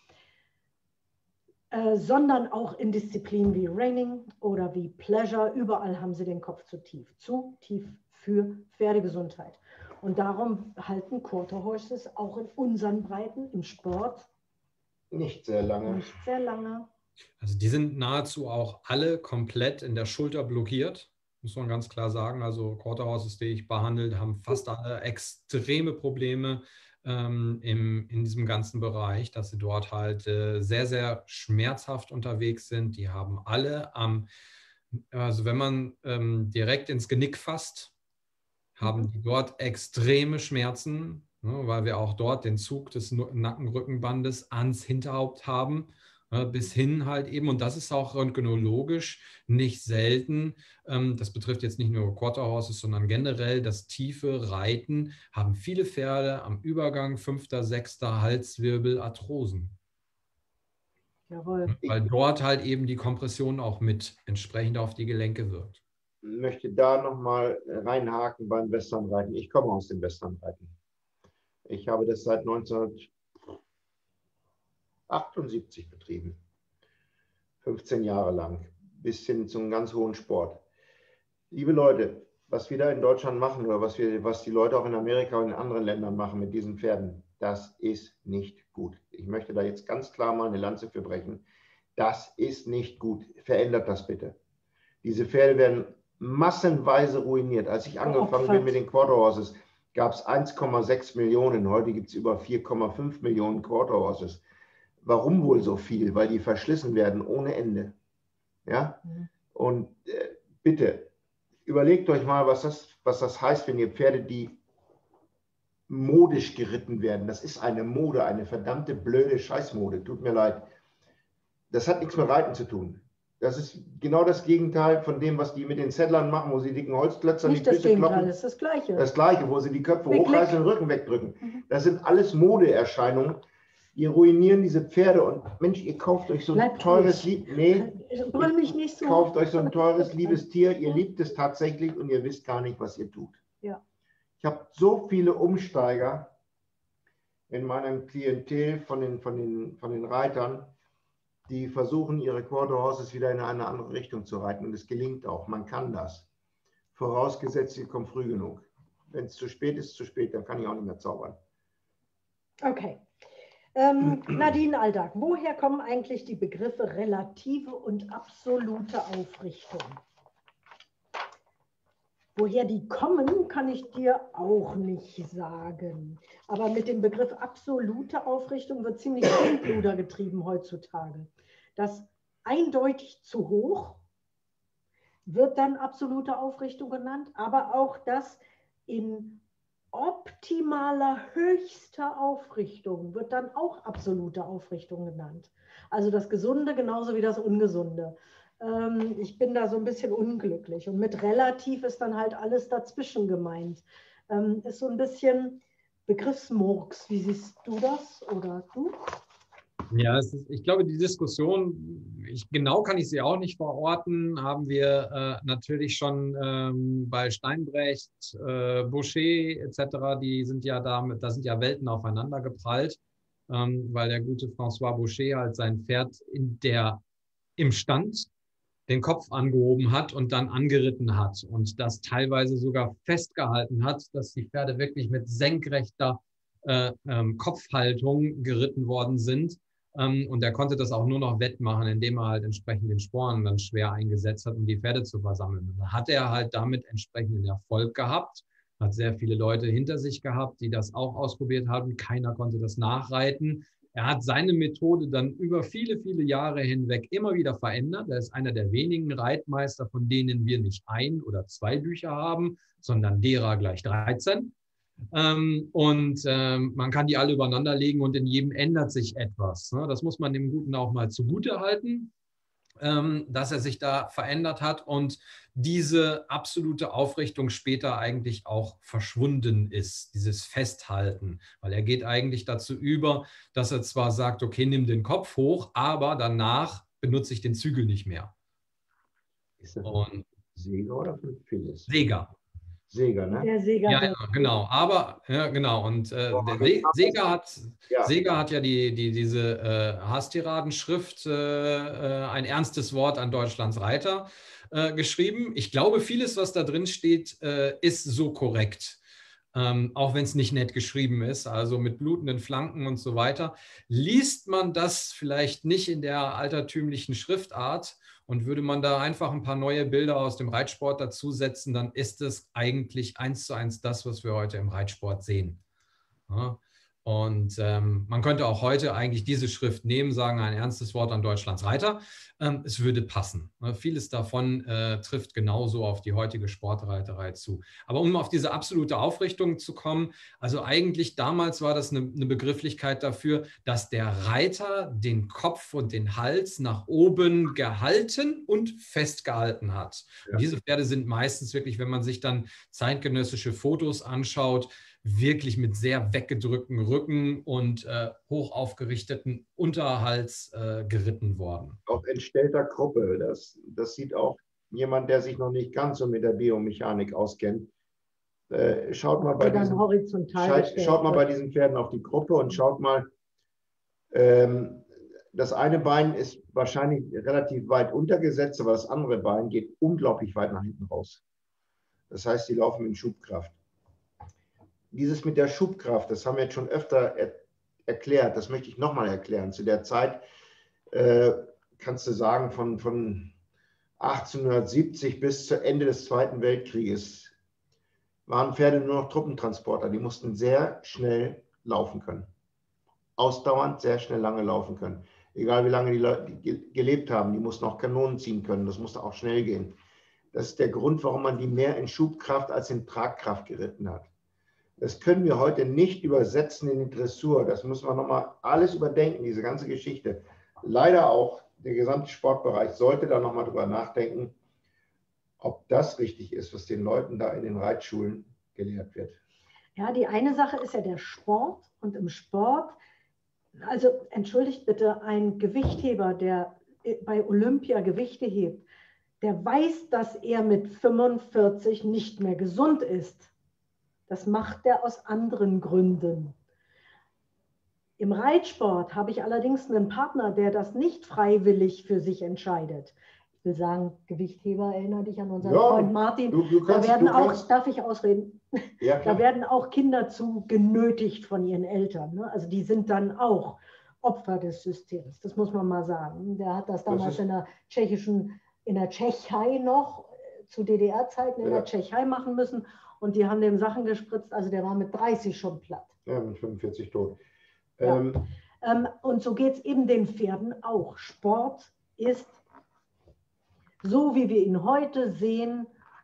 Sondern auch in Disziplinen wie Reining oder wie Pleasure. Überall haben sie den Kopf zu tief für Pferdegesundheit. Und darum halten Quarter Horses auch in unseren Breiten im Sport nicht sehr lange. Nicht sehr lange. Also die sind nahezu auch alle komplett in der Schulter blockiert, muss man ganz klar sagen. Also Quarter Horses, die ich behandelt, haben fast alle extreme Probleme in diesem ganzen Bereich, dass sie dort halt sehr, sehr schmerzhaft unterwegs sind. Die haben alle also wenn man direkt ins Genick fasst, haben die dort extreme Schmerzen, ne, weil wir auch dort den Zug des Nackenrückenbandes ans Hinterhaupt haben, bis hin halt eben, und das ist auch röntgenologisch nicht selten, das betrifft jetzt nicht nur Quarter Horses, sondern generell das tiefe Reiten, haben viele Pferde am Übergang 5., 6. Halswirbel Arthrosen. Jawohl. Weil dort halt eben die Kompression auch mit entsprechend auf die Gelenke wirkt. Ich möchte da nochmal reinhaken beim Westernreiten. Ich komme aus dem Westernreiten. Ich habe das seit 1978 betrieben. 15 Jahre lang. Bis hin zum ganz hohen Sport. Liebe Leute, was wir da in Deutschland machen oder was die Leute auch in Amerika und in anderen Ländern machen mit diesen Pferden, das ist nicht gut. Ich möchte da jetzt ganz klar mal eine Lanze für brechen. Das ist nicht gut. Verändert das bitte. Diese Pferde werden massenweise ruiniert. Als ich angefangen bin mit den Quarter Horses, gab es 1,6 Millionen. Heute gibt es über 4,5 Millionen Quarter Horses. Warum wohl so viel? Weil die verschlissen werden ohne Ende. Ja? Und bitte, überlegt euch mal, was das heißt, wenn ihr Pferde, die modisch geritten werden. Das ist eine Mode, eine verdammte blöde Scheißmode. Tut mir leid. Das hat nichts mit Reiten zu tun. Das ist genau das Gegenteil von dem, was die mit den Settlern machen, wo sie dicken Holzklötzer die Füße kloppen. Das ist das Gleiche. Das Gleiche, wo sie die Köpfe hochreißen und den Rücken wegdrücken. Das sind alles Modeerscheinungen. Ihr ruinieren diese Pferde und Mensch, ihr kauft euch so ein teures kauft euch so ein teures, liebes Tier. Ihr liebt es tatsächlich und ihr wisst gar nicht, was ihr tut. Ja. Ich habe so viele Umsteiger in meinem Klientel von den Reitern, die versuchen, ihre Quarter Horses wieder in eine andere Richtung zu reiten. Und es gelingt auch. Man kann das. Vorausgesetzt, sie kommen früh genug. Wenn es zu spät ist, zu spät, dann kann ich auch nicht mehr zaubern. Okay. Nadine Aldag, woher kommen eigentlich die Begriffe relative und absolute Aufrichtung? Woher die kommen, kann ich dir auch nicht sagen. Aber mit dem Begriff absolute Aufrichtung wird ziemlich viel Pluder getrieben heutzutage. Das eindeutig zu hoch wird dann absolute Aufrichtung genannt, aber auch das in optimaler höchster Aufrichtung wird dann auch absolute Aufrichtung genannt. Also das Gesunde genauso wie das Ungesunde. Ich bin da so ein bisschen unglücklich. Und mit relativ ist dann halt alles dazwischen gemeint. Ist so ein bisschen Begriffsmurks. Wie siehst du das oder du? Ja, ich glaube, die Diskussion, genau kann ich sie auch nicht verorten, haben wir natürlich schon bei Steinbrecht, Boucher etc., die sind ja da sind ja Welten aufeinander geprallt, weil der gute François Boucher halt sein Pferd im Stand den Kopf angehoben hat und dann angeritten hat und das teilweise sogar festgehalten hat, dass die Pferde wirklich mit senkrechter Kopfhaltung geritten worden sind. Und er konnte das auch nur noch wettmachen, indem er halt entsprechend den Sporn dann schwer eingesetzt hat, um die Pferde zu versammeln. Und dann hat er halt damit entsprechenden Erfolg gehabt, hat sehr viele Leute hinter sich gehabt, die das auch ausprobiert haben. Keiner konnte das nachreiten. Er hat seine Methode dann über viele, viele Jahre hinweg immer wieder verändert. Er ist einer der wenigen Reitmeister, von denen wir nicht 1 oder 2 Bücher haben, sondern derer gleich 13. Man kann die alle übereinander legen und in jedem ändert sich etwas. Das muss man dem Guten auch mal zugute halten, dass er sich da verändert hat und diese absolute Aufrichtung später eigentlich auch verschwunden ist, dieses Festhalten, weil er geht eigentlich dazu über, dass er zwar sagt, okay, nimm den Kopf hoch, aber danach benutze ich den Zügel nicht mehr. Ist das ein Seger oder von Phyllis? Seger. Seger, ne? Der Seger. Ja, genau. Aber, ja, genau. Und der Seger hat ja diese Hastiradenschrift, ein ernstes Wort an Deutschlands Reiter, geschrieben. Ich glaube, vieles, was da drin steht, ist so korrekt. Auch wenn es nicht nett geschrieben ist, also mit blutenden Flanken und so weiter. Liest man das vielleicht nicht in der altertümlichen Schriftart, und würde man da einfach ein paar neue Bilder aus dem Reitsport dazusetzen, dann ist es eigentlich 1:1 das, was wir heute im Reitsport sehen. Ja? Und man könnte auch heute eigentlich diese Schrift nehmen, sagen ein ernstes Wort an Deutschlands Reiter. Es würde passen. Vieles davon trifft genauso auf die heutige Sportreiterei zu. Aber um auf diese absolute Aufrichtung zu kommen, also eigentlich damals war das eine Begrifflichkeit dafür, dass der Reiter den Kopf und den Hals nach oben gehalten und festgehalten hat. Ja. Und diese Pferde sind meistens wirklich, wenn man sich dann zeitgenössische Fotos anschaut, wirklich mit sehr weggedrückten Rücken und hoch aufgerichteten Unterhals geritten worden. Auf entstellter Gruppe. Das sieht auch jemand, der sich noch nicht ganz so mit der Biomechanik auskennt. Schaut mal bei diesen Pferden auf die Gruppe und schaut mal, das eine Bein ist wahrscheinlich relativ weit untergesetzt, aber das andere Bein geht unglaublich weit nach hinten raus. Das heißt, sie laufen in Schubkraft. Dieses mit der Schubkraft, das haben wir jetzt schon öfter erklärt, das möchte ich nochmal erklären. Zu der Zeit, kannst du sagen, von 1870 bis zu Ende des Zweiten Weltkrieges waren Pferde nur noch Truppentransporter. Die mussten sehr schnell laufen können. Ausdauernd sehr schnell lange laufen können. Egal wie lange die Leute gelebt haben, die mussten auch Kanonen ziehen können. Das musste auch schnell gehen. Das ist der Grund, warum man die mehr in Schubkraft als in Tragkraft geritten hat. Das können wir heute nicht übersetzen in die Dressur. Das müssen wir nochmal alles überdenken, diese ganze Geschichte. Leider auch der gesamte Sportbereich sollte da nochmal drüber nachdenken, ob das richtig ist, was den Leuten da in den Reitschulen gelehrt wird. Ja, die eine Sache ist ja der Sport. Und im Sport, also entschuldigt bitte, ein Gewichtheber, der bei Olympia Gewichte hebt, der weiß, dass er mit 45 nicht mehr gesund ist. Das macht er aus anderen Gründen. Im Reitsport habe ich allerdings einen Partner, der das nicht freiwillig für sich entscheidet. Ich will sagen, Gewichtheber, erinnere dich an unseren Freund Martin. Darf ich ausreden? Ja, da werden auch Kinder zu genötigt von ihren Eltern. Ne? Also die sind dann auch Opfer des Systems. Das muss man mal sagen. Der hat das damals in der Tschechei noch, zu DDR-Zeiten in der Tschechei machen müssen. Und die haben dem Sachen gespritzt. Also der war mit 30 schon platt. Ja, mit 45 tot. Ja. Und so geht es eben den Pferden auch. Sport ist, so wie wir ihn heute sehen,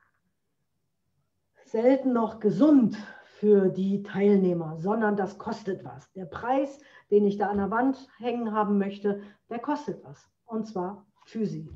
selten noch gesund für die Teilnehmer, sondern das kostet was. Der Preis, den ich da an der Wand hängen haben möchte, der kostet was. Und zwar Physik.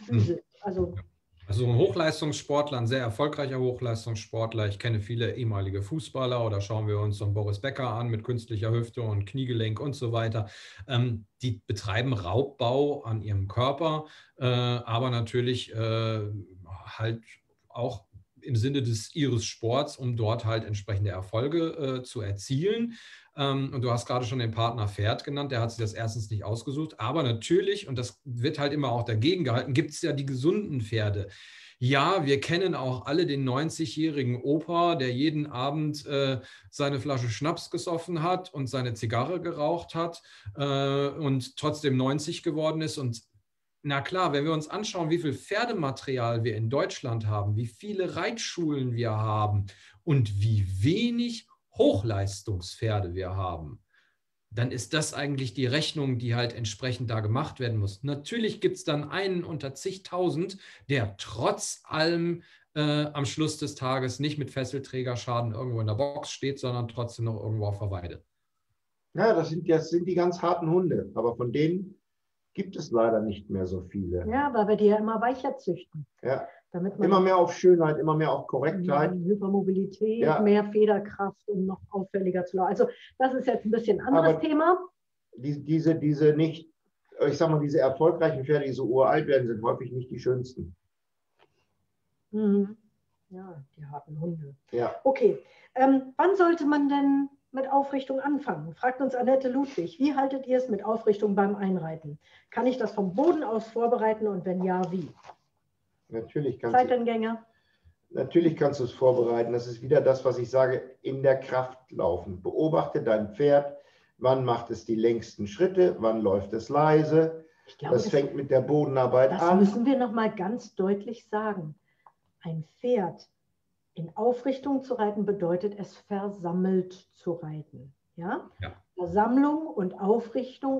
Also ein Hochleistungssportler, ein sehr erfolgreicher Hochleistungssportler. Ich kenne viele ehemalige Fußballer oder schauen wir uns so einen Boris Becker an mit künstlicher Hüfte und Kniegelenk und so weiter. Die betreiben Raubbau an ihrem Körper, aber natürlich halt auch im Sinne ihres Sports, um dort halt entsprechende Erfolge zu erzielen. Und du hast gerade schon den Partner Pferd genannt, der hat sich das erstens nicht ausgesucht, aber natürlich, und das wird halt immer auch dagegen gehalten, gibt es ja die gesunden Pferde. Ja, wir kennen auch alle den 90-jährigen Opa, der jeden Abend seine Flasche Schnaps gesoffen hat und seine Zigarre geraucht hat und trotzdem 90 geworden ist. Und na klar, wenn wir uns anschauen, wie viel Pferdematerial wir in Deutschland haben, wie viele Reitschulen wir haben und wie wenig Hochleistungspferde wir haben, dann ist das eigentlich die Rechnung, die halt entsprechend da gemacht werden muss. Natürlich gibt es dann einen unter zigtausend, der trotz allem am Schluss des Tages nicht mit Fesselträgerschaden irgendwo in der Box steht, sondern trotzdem noch irgendwo auf der Weide. Ja, das sind die ganz harten Hunde, aber von denen gibt es leider nicht mehr so viele. Ja, weil wir die ja immer weicher züchten. Ja. Immer mehr auf Schönheit, immer mehr auf Korrektheit. Hypermobilität, mehr Federkraft, um noch auffälliger zu laufen. Also das ist jetzt ein bisschen ein anderes Thema. Diese erfolgreichen Pferde, die so uralt werden, sind häufig nicht die schönsten. Mhm. Ja, die harten Hunde. Ja. Okay, wann sollte man denn mit Aufrichtung anfangen? Fragt uns Annette Ludwig. Wie haltet ihr es mit Aufrichtung beim Einreiten? Kann ich das vom Boden aus vorbereiten und wenn ja, wie? Natürlich kannst du es vorbereiten. Das ist wieder das, was ich sage, in der Kraft laufen. Beobachte dein Pferd. Wann macht es die längsten Schritte? Wann läuft es leise? Das fängt mit der Bodenarbeit an. Das müssen wir noch mal ganz deutlich sagen. Ein Pferd in Aufrichtung zu reiten bedeutet, es versammelt zu reiten. Ja? Versammlung und Aufrichtung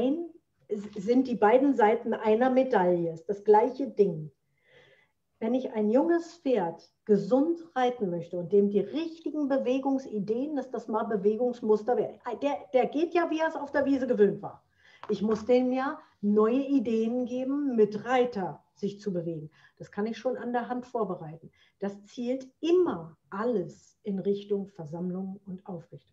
sind die beiden Seiten einer Medaille, ist das gleiche Ding. Wenn ich ein junges Pferd gesund reiten möchte und dem die richtigen Bewegungsideen, dass das mal Bewegungsmuster wäre, der geht ja, wie er es auf der Wiese gewöhnt war. Ich muss dem ja neue Ideen geben, mit Reiter sich zu bewegen. Das kann ich schon an der Hand vorbereiten. Das zielt immer alles in Richtung Versammlung und Aufrichtung.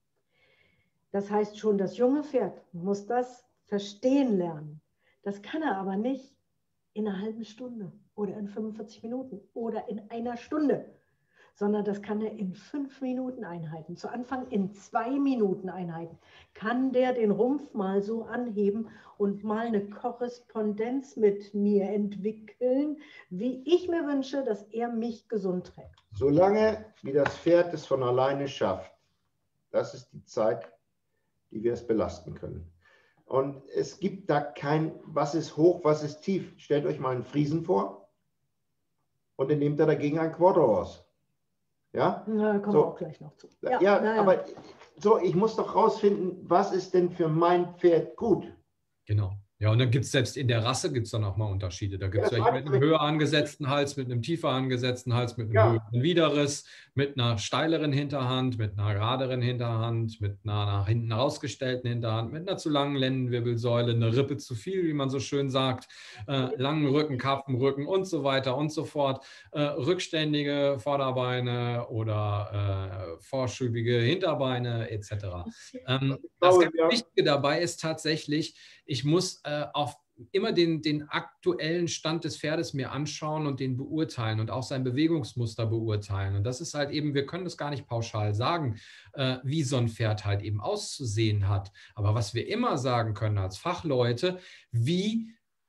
Das heißt schon, das junge Pferd muss das verstehen lernen. Das kann er aber nicht in einer halben Stunde oder in 45 Minuten oder in einer Stunde, sondern das kann er in 5 Minuten Einheiten. Zu Anfang in 2 Minuten Einheiten kann der den Rumpf mal so anheben und mal eine Korrespondenz mit mir entwickeln, wie ich mir wünsche, dass er mich gesund trägt. Solange wie das Pferd es von alleine schafft, das ist die Zeit, die wir es belasten können. Und es gibt da kein, was ist hoch, was ist tief. Stellt euch mal einen Friesen vor und dann nehmt ihr dagegen ein Quarterhorse. Ja? Na, kommen wir auch gleich noch zu. Aber so, ich muss doch rausfinden, was ist denn für mein Pferd gut? Genau. Ja, und dann gibt es selbst in der Rasse auch mal Unterschiede. Da gibt es welche mit einem höher angesetzten Hals, mit einem tiefer angesetzten Hals, mit einem höheren Widerriss, mit einer steileren Hinterhand, mit einer geraderen Hinterhand, mit einer nach hinten rausgestellten Hinterhand, mit einer zu langen Lendenwirbelsäule, eine Rippe zu viel, wie man so schön sagt, langen Rücken, Karpfenrücken und so weiter und so fort, rückständige Vorderbeine oder vorschübige Hinterbeine etc. Das ganz Wichtige dabei ist tatsächlich, ich muss auf immer den aktuellen Stand des Pferdes mir anschauen und den beurteilen und auch sein Bewegungsmuster beurteilen. Und das ist halt eben, wir können das gar nicht pauschal sagen, wie so ein Pferd halt eben auszusehen hat. Aber was wir immer sagen können als Fachleute, wie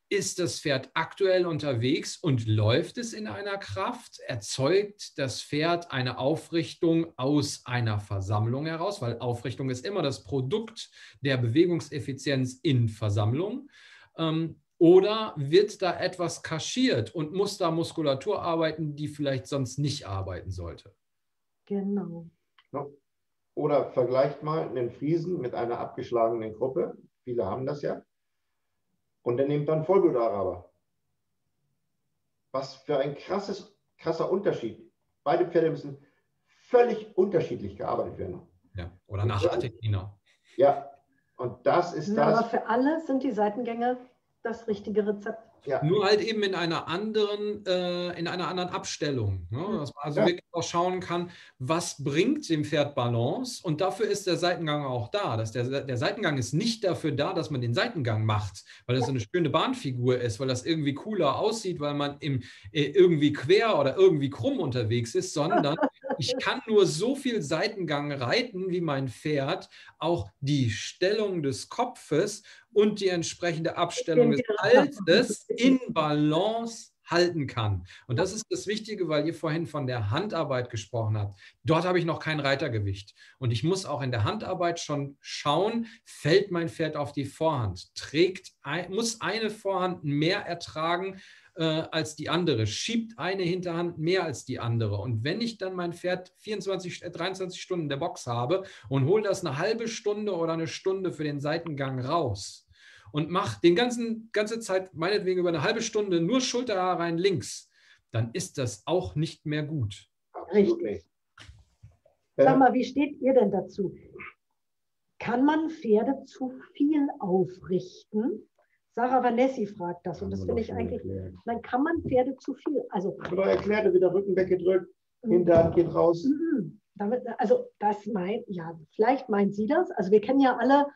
ist das Pferd aktuell unterwegs und läuft es in einer Kraft? Erzeugt das Pferd eine Aufrichtung aus einer Versammlung heraus? Weil Aufrichtung ist immer das Produkt der Bewegungseffizienz in Versammlung. Oder wird da etwas kaschiert und muss da Muskulatur arbeiten, die vielleicht sonst nicht arbeiten sollte? Genau. Oder vergleicht mal einen Friesen mit einer abgeschlagenen Gruppe. Viele haben das ja. Und dann nehmt dann Vollblut-Araber. Was für ein krasser Unterschied. Beide Pferde müssen völlig unterschiedlich gearbeitet werden. Ja, oder Nachartekiner. Ja, und das ist das. Aber für alle sind die Seitengänge das richtige Rezept. Ja. Nur halt eben in einer anderen Abstellung. Ne? Dass man also wirklich auch schauen kann, was bringt dem Pferd Balance. Und dafür ist der Seitengang auch da. Der Seitengang ist nicht dafür da, dass man den Seitengang macht, weil das so eine schöne Bahnfigur ist, weil das irgendwie cooler aussieht, weil man irgendwie quer oder irgendwie krumm unterwegs ist, sondern ich kann nur so viel Seitengang reiten, wie mein Pferd auch die Stellung des Kopfes und die entsprechende Abstellung des Halses in Balance halten kann. Und das ist das Wichtige, weil ihr vorhin von der Handarbeit gesprochen habt. Dort habe ich noch kein Reitergewicht. Und ich muss auch in der Handarbeit schon schauen, fällt mein Pferd auf die Vorhand? Muss eine Vorhand mehr ertragen als die andere? Schiebt eine Hinterhand mehr als die andere? Und wenn ich dann mein Pferd 23 Stunden in der Box habe und hole das eine halbe Stunde oder eine Stunde für den Seitengang raus, und mache die ganze Zeit, meinetwegen über eine halbe Stunde, nur Schulterhaar rein links, dann ist das auch nicht mehr gut. Richtig. Sag mal, wie steht ihr denn dazu? Kann man Pferde zu viel aufrichten? Sarah Vanessi fragt das und das finde ich eigentlich, dann kann man Pferde zu viel, also... Oder erklärt, wieder Rücken weggedrückt, Hinterhand geht raus. Damit, also vielleicht meint sie das, also wir kennen ja alle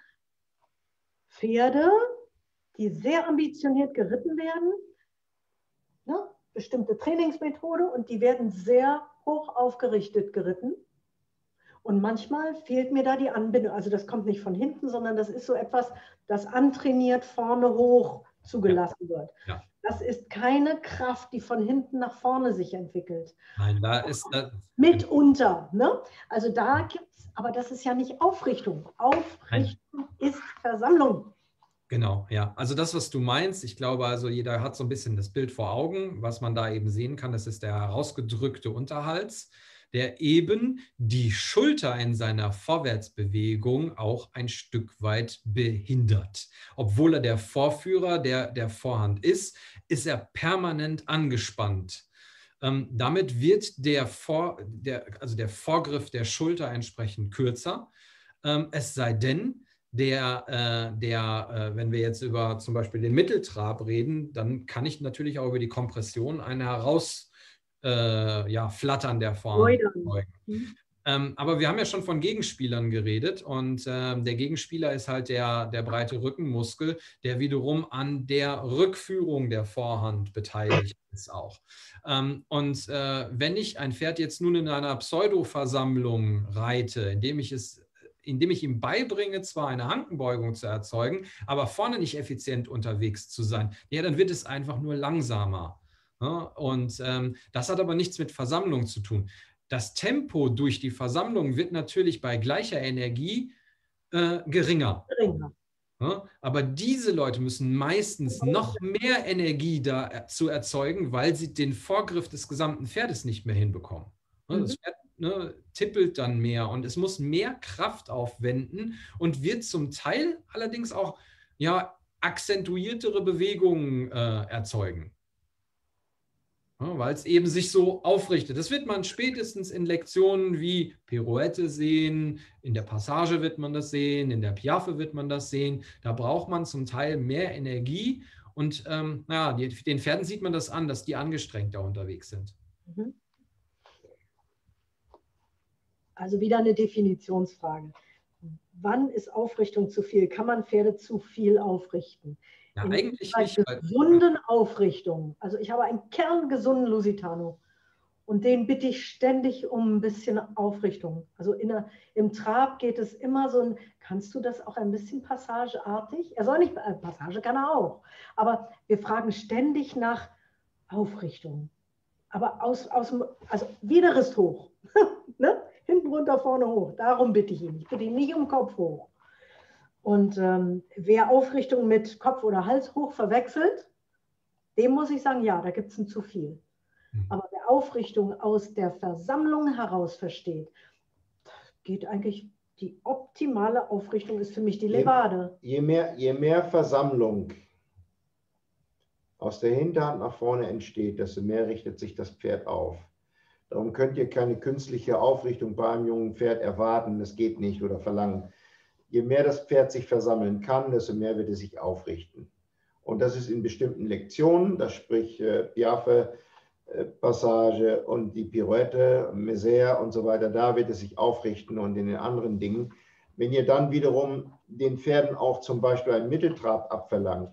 Pferde, die sehr ambitioniert geritten werden, ne? Bestimmte Trainingsmethode und die werden sehr hoch aufgerichtet geritten. Und manchmal fehlt mir da die Anbindung. Also das kommt nicht von hinten, sondern das ist so etwas, das antrainiert vorne hoch zugelassen wird. Ja. Das ist keine Kraft, die von hinten nach vorne sich entwickelt. Nein, da ist das. Mitunter. Ne? Also da gibt es, aber das ist ja nicht Aufrichtung. Aufrichtung ist Versammlung. Genau, ja. Also das, was du meinst, ich glaube, also jeder hat so ein bisschen das Bild vor Augen. Was man da eben sehen kann, das ist der herausgedrückte Unterhals, der eben die Schulter in seiner Vorwärtsbewegung auch ein Stück weit behindert. Obwohl er der Vorführer der Vorhand ist er permanent angespannt. Damit wird der Vorgriff der Schulter entsprechend kürzer. Es sei denn, wenn wir jetzt über zum Beispiel den Mitteltrab reden, dann kann ich natürlich auch über die Kompression eine Flattern der Form erzeugen. Aber wir haben ja schon von Gegenspielern geredet und der Gegenspieler ist halt der breite Rückenmuskel, der wiederum an der Rückführung der Vorhand beteiligt ist auch. Wenn ich ein Pferd jetzt nun in einer Pseudo-Versammlung reite, indem ich ihm beibringe, zwar eine Hankenbeugung zu erzeugen, aber vorne nicht effizient unterwegs zu sein, ja, dann wird es einfach nur langsamer. Ja, und das hat aber nichts mit Versammlung zu tun. Das Tempo durch die Versammlung wird natürlich bei gleicher Energie geringer. Ja, aber diese Leute müssen meistens noch mehr Energie dazu erzeugen, weil sie den Vorgriff des gesamten Pferdes nicht mehr hinbekommen. Ja, das Pferd tippelt dann mehr und es muss mehr Kraft aufwenden und wird zum Teil allerdings auch akzentuiertere Bewegungen erzeugen. Ja, weil es eben sich so aufrichtet. Das wird man spätestens in Lektionen wie Pirouette sehen, in der Passage wird man das sehen, in der Piaffe wird man das sehen. Da braucht man zum Teil mehr Energie und den Pferden sieht man das an, dass die angestrengter unterwegs sind. Also wieder eine Definitionsfrage. Wann ist Aufrichtung zu viel? Kann man Pferde zu viel aufrichten? Ja, eigentlich bei nicht. Gesunden Aufrichtungen. Also ich habe einen kerngesunden Lusitano Und den bitte ich ständig um ein bisschen Aufrichtung. Also im Trab geht es immer so kannst du das auch ein bisschen passageartig? Er soll nicht, Passage kann er auch. Aber wir fragen ständig nach Aufrichtung. Aber also wieder ist hoch. Ne? Hinten runter, vorne hoch. Darum bitte ich ihn. Ich bitte ihn nicht um Kopf hoch. Und wer Aufrichtung mit Kopf oder Hals hoch verwechselt, dem muss ich sagen, ja, da gibt es ein zu viel. Aber wer Aufrichtung aus der Versammlung heraus versteht, geht eigentlich, die optimale Aufrichtung ist für mich die Levade. Je mehr Versammlung aus der Hinterhand nach vorne entsteht, desto mehr richtet sich das Pferd auf. Darum könnt ihr keine künstliche Aufrichtung bei einem jungen Pferd erwarten, das geht nicht oder verlangen. Je mehr das Pferd sich versammeln kann, desto mehr wird es sich aufrichten. Und das ist in bestimmten Lektionen, das spricht Piaffe, Passage und die Pirouette, Mézère und so weiter, da wird es sich aufrichten und in den anderen Dingen. Wenn ihr dann wiederum den Pferden auch zum Beispiel einen Mitteltrab abverlangt,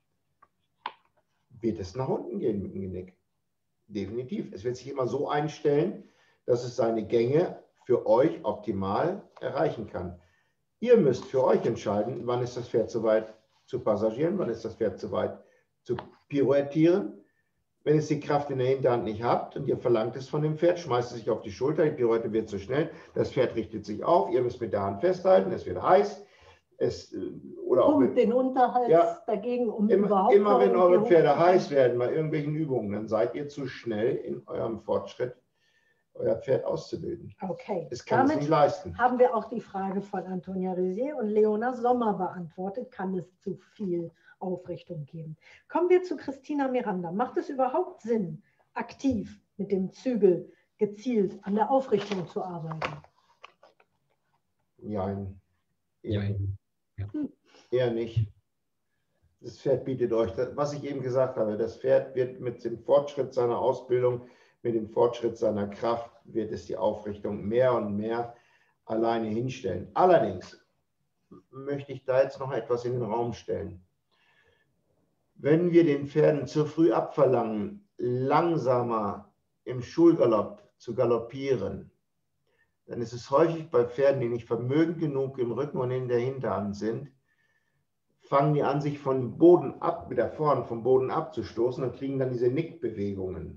wird es nach unten gehen mit dem Genick. Definitiv. Es wird sich immer so einstellen, dass es seine Gänge für euch optimal erreichen kann. Ihr müsst für euch entscheiden, wann ist das Pferd soweit zu passagieren, wann ist das Pferd soweit zu pirouettieren. Wenn es die Kraft in der Hinterhand nicht habt und ihr verlangt es von dem Pferd, schmeißt es sich auf die Schulter, die Pirouette wird zu schnell, das Pferd richtet sich auf, ihr müsst mit der Hand festhalten, es wird heiß. Oder auch Pumpt den Unterhals dagegen, um überhaupt... Immer wenn eure Pferde heiß werden bei irgendwelchen Übungen, dann seid ihr zu schnell in eurem Fortschritt, euer Pferd auszubilden. Okay. Es kann es nicht leisten. Haben wir auch die Frage von Antonia Rizier und Leona Sommer beantwortet. Kann es zu viel Aufrichtung geben? Kommen wir zu Christina Miranda. Macht es überhaupt Sinn, aktiv mit dem Zügel gezielt an der Aufrichtung zu arbeiten? Nein. Eher nicht. Das Pferd bietet euch, was ich eben gesagt habe, das Pferd wird mit dem Fortschritt seiner Ausbildung, mit dem Fortschritt seiner Kraft, wird es die Aufrichtung mehr und mehr alleine hinstellen. Allerdings möchte ich da jetzt noch etwas in den Raum stellen. Wenn wir den Pferden zu früh abverlangen, langsamer im Schulgalopp zu galoppieren, dann ist es häufig bei Pferden, die nicht vermögend genug im Rücken und in der Hinterhand sind, fangen die an, sich vom Boden ab, mit der Vorhand vom Boden abzustoßen und kriegen dann diese Nickbewegungen.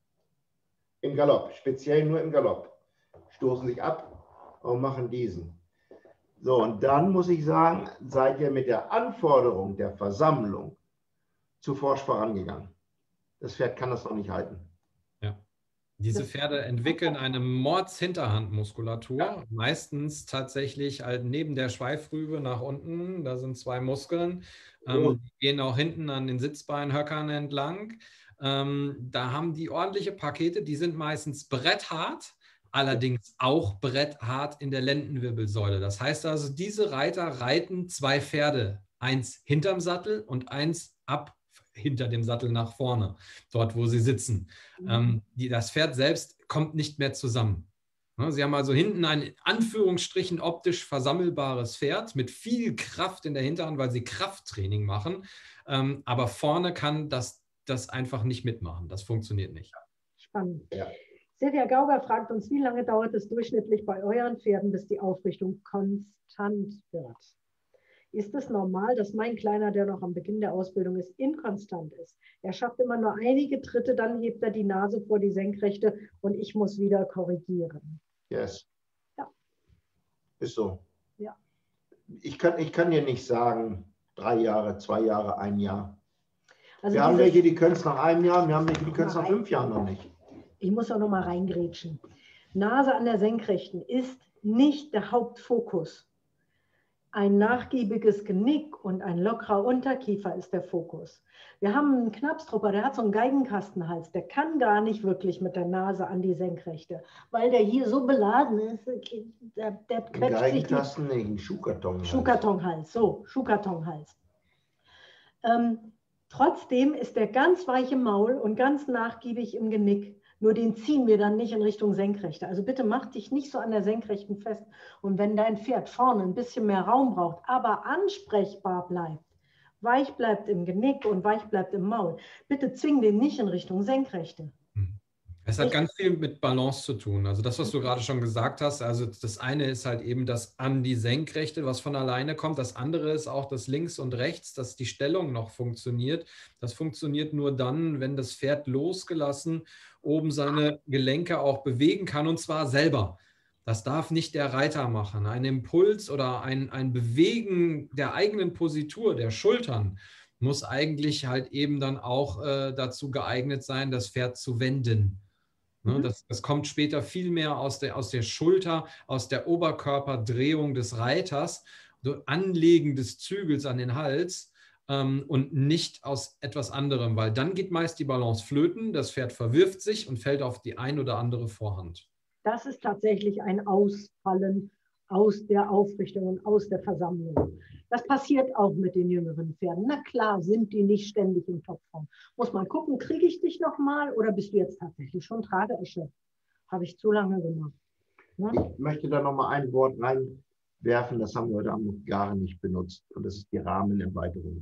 Im Galopp, speziell nur im Galopp. Stoßen sich ab und machen diesen. So, und dann muss ich sagen, seid ihr mit der Anforderung der Versammlung zu forsch vorangegangen. Das Pferd kann das noch nicht halten. Ja. Diese Pferde entwickeln eine Mordshinterhandmuskulatur, meistens tatsächlich halt neben der Schweifrübe nach unten, da sind zwei Muskeln, die gehen auch hinten an den Sitzbeinhöckern entlang. Da haben die ordentliche Pakete, die sind meistens bretthart, allerdings auch bretthart in der Lendenwirbelsäule. Das heißt also, diese Reiter reiten zwei Pferde, eins hinterm Sattel und eins ab hinter dem Sattel nach vorne, dort wo sie sitzen. Das Pferd selbst kommt nicht mehr zusammen. Sie haben also hinten ein in Anführungsstrichen optisch versammelbares Pferd mit viel Kraft in der Hinterhand, weil sie Krafttraining machen, aber vorne kann das einfach nicht mitmachen. Das funktioniert nicht. Spannend. Ja. Silvia Gauber fragt uns, wie lange dauert es durchschnittlich bei euren Pferden, bis die Aufrichtung konstant wird? Ist es normal, dass mein Kleiner, der noch am Beginn der Ausbildung ist, inkonstant ist? Er schafft immer nur einige Tritte, dann hebt er die Nase vor die Senkrechte und ich muss wieder korrigieren. Yes. Ja. Ist so. Ja. Ich kann dir nicht sagen, 3 Jahre, 2 Jahre, 1 Jahr. Also wir haben welche, die können es nach 1 Jahr, wir haben welche, die können es nach 5 Jahren noch nicht. Ich muss auch noch mal reingrätschen. Nase an der Senkrechten ist nicht der Hauptfokus. Ein nachgiebiges Genick und ein lockerer Unterkiefer ist der Fokus. Wir haben einen Knapstrupper, der hat so einen Geigenkastenhals, der kann gar nicht wirklich mit der Nase an die Senkrechte, weil der hier so beladen ist, der quetscht sich die... Geigenkasten, nee, ein Schuhkartonhals. Schuhkartonhals, so, Schuhkartonhals. Trotzdem ist der ganz weich im Maul und ganz nachgiebig im Genick. Nur den ziehen wir dann nicht in Richtung Senkrechte. Also bitte mach dich nicht so an der Senkrechten fest. Und wenn dein Pferd vorne ein bisschen mehr Raum braucht, aber ansprechbar bleibt, weich bleibt im Genick und weich bleibt im Maul, bitte zwing den nicht in Richtung Senkrechte. Es hat ganz viel mit Balance zu tun. Also das, was du gerade schon gesagt hast, also das eine ist halt eben das an die Senkrechte, was von alleine kommt. Das andere ist auch das links und rechts, dass die Stellung noch funktioniert. Das funktioniert nur dann, wenn das Pferd losgelassen oben seine Gelenke auch bewegen kann, und zwar selber. Das darf nicht der Reiter machen. Ein Impuls oder ein Bewegen der eigenen Positur, der Schultern, muss eigentlich halt eben dann auch dazu geeignet sein, das Pferd zu wenden. Ne, das kommt später viel mehr aus der Schulter, aus der Oberkörperdrehung des Reiters, Anlegen des Zügels an den Hals und nicht aus etwas anderem, weil dann geht meist die Balance flöten, das Pferd verwirft sich und fällt auf die ein oder andere Vorhand. Das ist tatsächlich ein Ausfallen aus der Aufrichtung und aus der Versammlung. Das passiert auch mit den jüngeren Pferden. Na klar, sind die nicht ständig in Topform. Muss man gucken, kriege ich dich nochmal oder bist du jetzt tatsächlich schon Trageesche? Habe ich zu lange gemacht. Ne? Ich möchte da nochmal ein Wort reinwerfen, das haben wir heute Abend noch gar nicht benutzt. Und das ist die Rahmenerweiterung.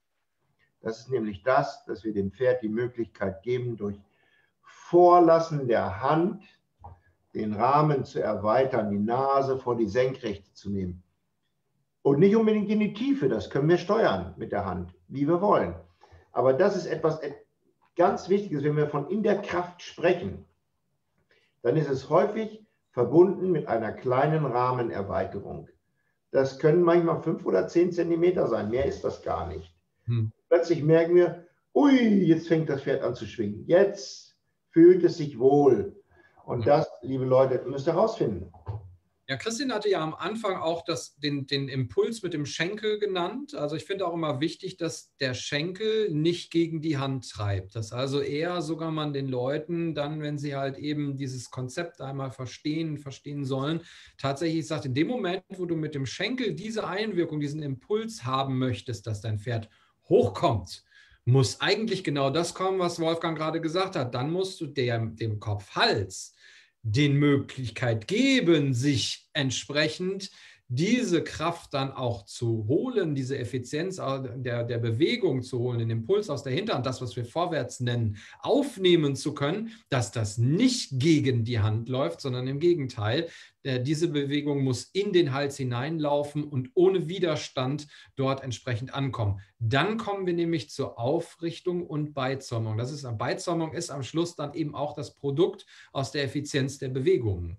Das ist nämlich das, dass wir dem Pferd die Möglichkeit geben, durch Vorlassen der Hand den Rahmen zu erweitern, die Nase vor die Senkrechte zu nehmen. Und nicht unbedingt in die Tiefe, das können wir steuern mit der Hand, wie wir wollen. Aber das ist etwas ganz Wichtiges, wenn wir von in der Kraft sprechen, dann ist es häufig verbunden mit einer kleinen Rahmenerweiterung. Das können manchmal 5 oder 10 Zentimeter sein, mehr ist das gar nicht. Plötzlich merken wir, ui, jetzt fängt das Pferd an zu schwingen. Jetzt fühlt es sich wohl. Und das, liebe Leute, müsst ihr herausfinden. Ja, Christine hatte ja am Anfang auch den Impuls mit dem Schenkel genannt. Also ich finde auch immer wichtig, dass der Schenkel nicht gegen die Hand treibt. Dass also eher sogar man den Leuten dann, wenn sie halt eben dieses Konzept einmal verstehen sollen, tatsächlich sagt, in dem Moment, wo du mit dem Schenkel diese Einwirkung, diesen Impuls haben möchtest, dass dein Pferd hochkommt, muss eigentlich genau das kommen, was Wolfgang gerade gesagt hat. Dann musst du dem Kopf-Hals den Möglichkeit geben, sich entsprechend diese Kraft dann auch zu holen, diese Effizienz der Bewegung zu holen, den Impuls aus der Hinterhand, das, was wir vorwärts nennen, aufnehmen zu können, dass das nicht gegen die Hand läuft, sondern im Gegenteil. Diese Bewegung muss in den Hals hineinlaufen und ohne Widerstand dort entsprechend ankommen. Dann kommen wir nämlich zur Aufrichtung und Beizäumung. Beizäumung ist am Schluss dann eben auch das Produkt aus der Effizienz der Bewegungen,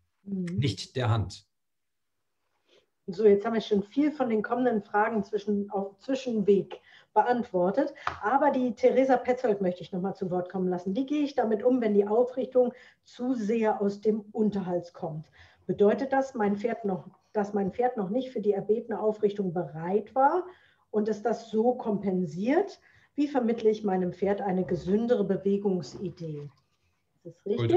nicht der Hand. So, jetzt haben wir schon viel von den kommenden Fragen auf Zwischenweg beantwortet. Aber die Theresa Petzold möchte ich noch mal zu Wort kommen lassen. Wie gehe ich damit um, wenn die Aufrichtung zu sehr aus dem Unterhals kommt? Bedeutet das, dass mein Pferd noch nicht für die erbetene Aufrichtung bereit war und es das so kompensiert? Wie vermittle ich meinem Pferd eine gesündere Bewegungsidee? Ist das richtig?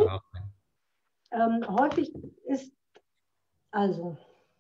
Häufig ist also...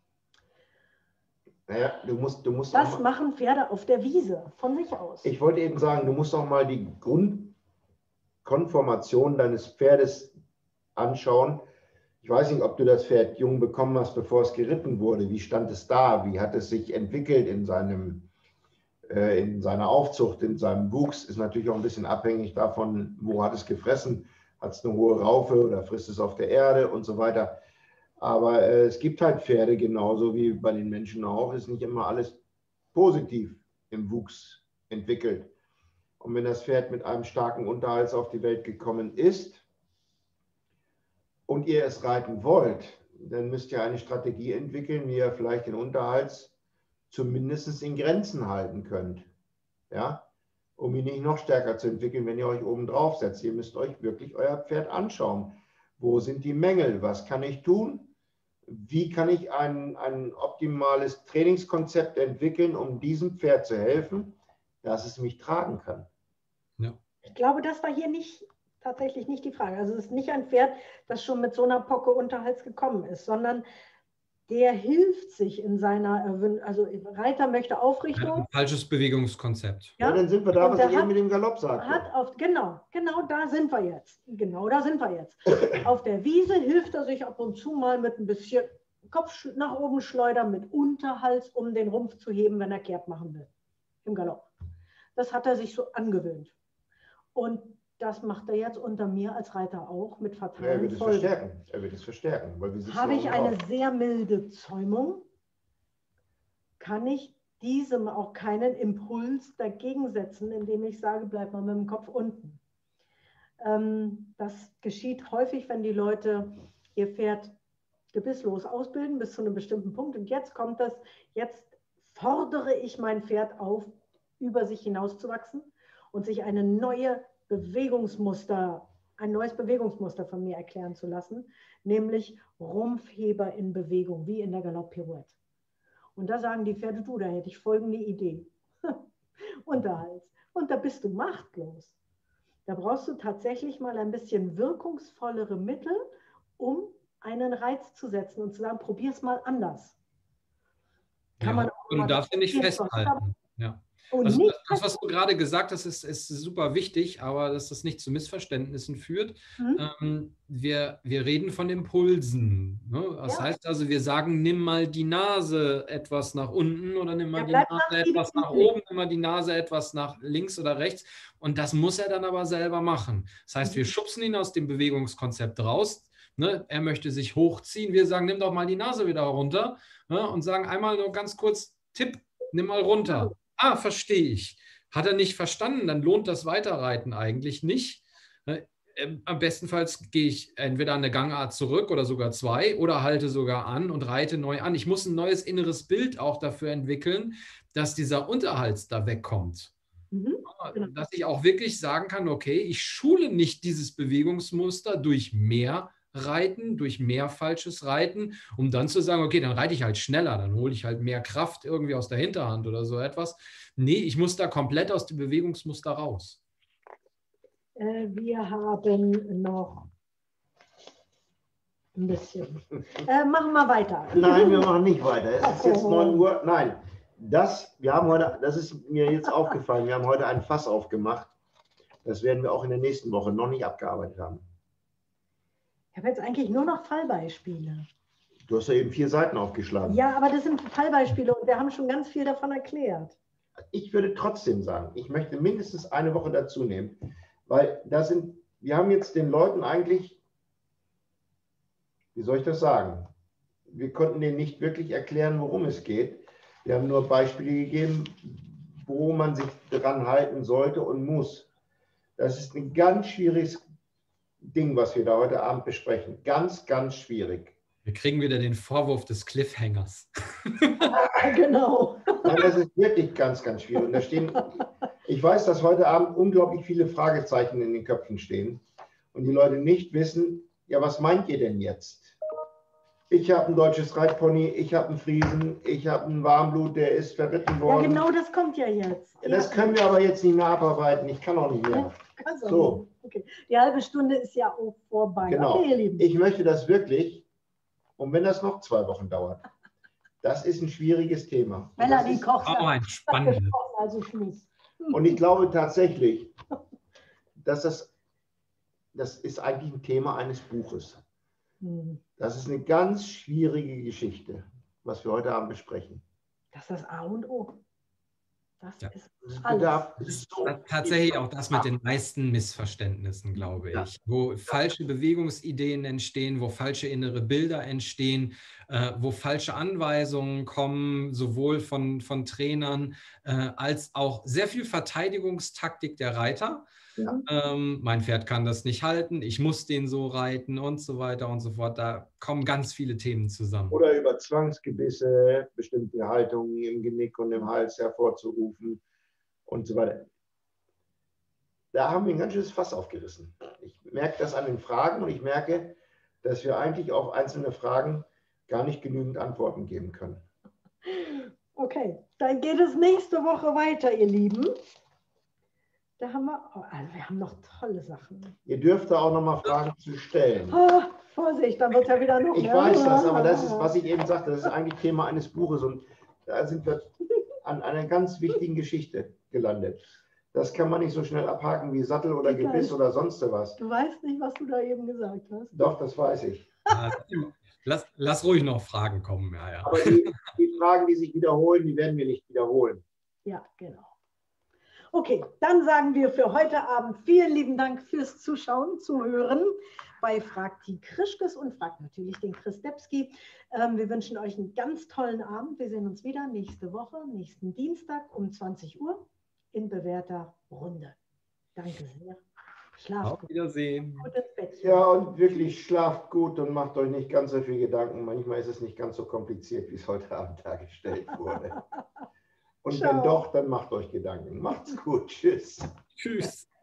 Naja, du musst das machen Pferde auf der Wiese von sich aus. Ich wollte eben sagen, du musst auch mal die Grundkonformation deines Pferdes anschauen. Ich weiß nicht, ob du das Pferd jung bekommen hast, bevor es geritten wurde. Wie stand es da? Wie hat es sich entwickelt in seiner Aufzucht, in seinem Wuchs? Ist natürlich auch ein bisschen abhängig davon, wo hat es gefressen. Hat es eine hohe Raufe oder frisst es auf der Erde und so weiter. Aber es gibt halt Pferde, genauso wie bei den Menschen auch, ist nicht immer alles positiv im Wuchs entwickelt. Und wenn das Pferd mit einem starken Unterhals auf die Welt gekommen ist und ihr es reiten wollt, dann müsst ihr eine Strategie entwickeln, wie ihr vielleicht den Unterhals zumindest in Grenzen halten könnt. Ja? Um ihn nicht noch stärker zu entwickeln, wenn ihr euch oben drauf setzt. Ihr müsst euch wirklich euer Pferd anschauen. Wo sind die Mängel? Was kann ich tun? Wie kann ich ein optimales Trainingskonzept entwickeln, um diesem Pferd zu helfen, dass es mich tragen kann? Ja. Ich glaube, das war hier tatsächlich nicht die Frage. Also es ist nicht ein Pferd, das schon mit so einer Pocke Unterhals gekommen ist, sondern der hilft sich in seiner, also Reiter möchte Aufrichtung. Ja, ein falsches Bewegungskonzept. Ja, dann sind wir da, was ich eben mit dem Galopp sagte. Genau da sind wir jetzt. Auf der Wiese hilft er sich ab und zu mal mit ein bisschen Kopf nach oben schleudern, mit Unterhals, um den Rumpf zu heben, wenn er kehrt machen will. Im Galopp. Das hat er sich so angewöhnt. Und das macht er jetzt unter mir als Reiter auch mit Er fatalen wird es Folgen. verstärken. Er wird es verstärken. Weil wir sitzen Habe ich oben eine drauf. sehr milde Zäumung, kann ich diesem auch keinen Impuls dagegen setzen, indem ich sage, bleib mal mit dem Kopf unten. Das geschieht häufig, wenn die Leute ihr Pferd gebisslos ausbilden bis zu einem bestimmten Punkt. Und jetzt kommt das, jetzt fordere ich mein Pferd auf, über sich hinauszuwachsen und sich ein neues Bewegungsmuster von mir erklären zu lassen, nämlich Rumpfheber in Bewegung, wie in der Galopp-Pirouette. Und da sagen die Pferde, du, da hätte ich folgende Idee. Unterhals. Und da bist du machtlos. Da brauchst du tatsächlich mal ein bisschen wirkungsvollere Mittel, um einen Reiz zu setzen und zu sagen, probier es mal anders. Kann man auch und du darfst ja nicht festhalten. Ja. Also das, was du gerade gesagt hast, ist super wichtig, aber dass das nicht zu Missverständnissen führt. Wir reden von Impulsen. Ne? Das heißt also, wir sagen, nimm mal die Nase etwas nach unten oder nimm mal die Nase etwas nach oben, nimm mal die Nase etwas nach links oder rechts. Und das muss er dann aber selber machen. Das heißt, wir schubsen ihn aus dem Bewegungskonzept raus. Ne? Er möchte sich hochziehen. Wir sagen, nimm doch mal die Nase wieder runter, ne? Und sagen einmal nur ganz kurz, Tipp, nimm mal runter. Ah, verstehe ich. Hat er nicht verstanden, dann lohnt das Weiterreiten eigentlich nicht. Am bestenfalls gehe ich entweder an eine Gangart zurück oder sogar zwei oder halte sogar an und reite neu an. Ich muss ein neues inneres Bild auch dafür entwickeln, dass dieser Unterhals da wegkommt. Dass ich auch wirklich sagen kann, okay, ich schule nicht dieses Bewegungsmuster durch mehr Reiten, durch mehr falsches Reiten, um dann zu sagen, okay, dann reite ich halt schneller, dann hole ich halt mehr Kraft irgendwie aus der Hinterhand oder so etwas. Nee, ich muss da komplett aus dem Bewegungsmuster raus. Wir haben noch ein bisschen. Machen wir weiter. Nein, wir machen nicht weiter. Es ist jetzt 9 Uhr. Nein, wir haben heute, das ist mir jetzt aufgefallen, wir haben heute ein Fass aufgemacht. Das werden wir auch in der nächsten Woche noch nicht abgearbeitet haben. Ich habe jetzt eigentlich nur noch Fallbeispiele. Du hast ja eben 4 Seiten aufgeschlagen. Ja, aber das sind Fallbeispiele und wir haben schon ganz viel davon erklärt. Ich würde trotzdem sagen, ich möchte mindestens eine Woche dazu nehmen, weil wir haben jetzt den Leuten eigentlich, wie soll ich das sagen, wir konnten denen nicht wirklich erklären, worum es geht. Wir haben nur Beispiele gegeben, wo man sich dran halten sollte und muss. Das ist ein ganz schwieriges Ding, was wir da heute Abend besprechen. Ganz, ganz schwierig. Wir kriegen wieder den Vorwurf des Cliffhangers. Genau. Nein, das ist wirklich ganz, ganz schwierig. Und ich weiß, dass heute Abend unglaublich viele Fragezeichen in den Köpfen stehen und die Leute nicht wissen, ja, was meint ihr denn jetzt? Ich habe ein deutsches Reitpony, ich habe einen Friesen, ich habe einen Warmblut, der ist verritten worden. Ja, genau, das kommt ja jetzt. Das können wir aber jetzt nicht mehr abarbeiten. Ich kann auch nicht mehr. So. Okay. Die halbe Stunde ist ja auch vorbei. Genau. Okay, ihr Lieben. Ich möchte das wirklich, und wenn das noch 2 Wochen dauert, das ist ein schwieriges Thema. Melanie Koch sagt, ein spannendes. also Schluss. Und ich glaube tatsächlich, dass das ist eigentlich ein Thema eines Buches. Das ist eine ganz schwierige Geschichte, was wir heute Abend besprechen. Das ist das A und O. Das Ja. ist alles. Tatsächlich auch das mit den meisten Missverständnissen, glaube ich. Ja. Wo falsche Bewegungsideen entstehen, wo falsche innere Bilder entstehen, wo falsche Anweisungen kommen, sowohl von Trainern als auch sehr viel Verteidigungstaktik der Reiter. Ja. Mein Pferd kann das nicht halten, ich muss den so reiten und so weiter und so fort. Da kommen ganz viele Themen zusammen. Oder über Zwangsgebisse, bestimmte Haltungen im Genick und im Hals hervorzurufen und so weiter. Da haben wir ein ganz schönes Fass aufgerissen. Ich merke das an den Fragen und ich merke, dass wir eigentlich auf einzelne Fragen gar nicht genügend Antworten geben können. Okay, dann geht es nächste Woche weiter, ihr Lieben. Da haben wir haben noch tolle Sachen. Ihr dürft da auch noch mal Fragen zu stellen. Oh, Vorsicht, dann wird ja wieder noch mehr. Ich weiß das, aber das ist, was ich eben sagte, das ist eigentlich Thema eines Buches und da sind wir an einer ganz wichtigen Geschichte gelandet. Das kann man nicht so schnell abhaken wie Sattel oder Gebiss oder sonst was. Du weißt nicht, was du da eben gesagt hast. Doch, das weiß ich. Lass ruhig noch Fragen kommen. Ja. Aber die Fragen, die sich wiederholen, die werden wir nicht wiederholen. Ja, genau. Okay, dann sagen wir für heute Abend vielen lieben Dank fürs Zuschauen, Zuhören bei Fragt die Krischkes und fragt natürlich den Chris Debski. Wir wünschen euch einen ganz tollen Abend. Wir sehen uns wieder nächste Woche, nächsten Dienstag um 20 Uhr in bewährter Runde. Danke sehr. Schlaft Auf gut. Wiedersehen. Gut ins Bett. Ja, und wirklich schlaft gut und macht euch nicht ganz so viel Gedanken. Manchmal ist es nicht ganz so kompliziert, wie es heute Abend dargestellt wurde. Und wenn doch, dann macht euch Gedanken. Macht's gut. Tschüss. Tschüss.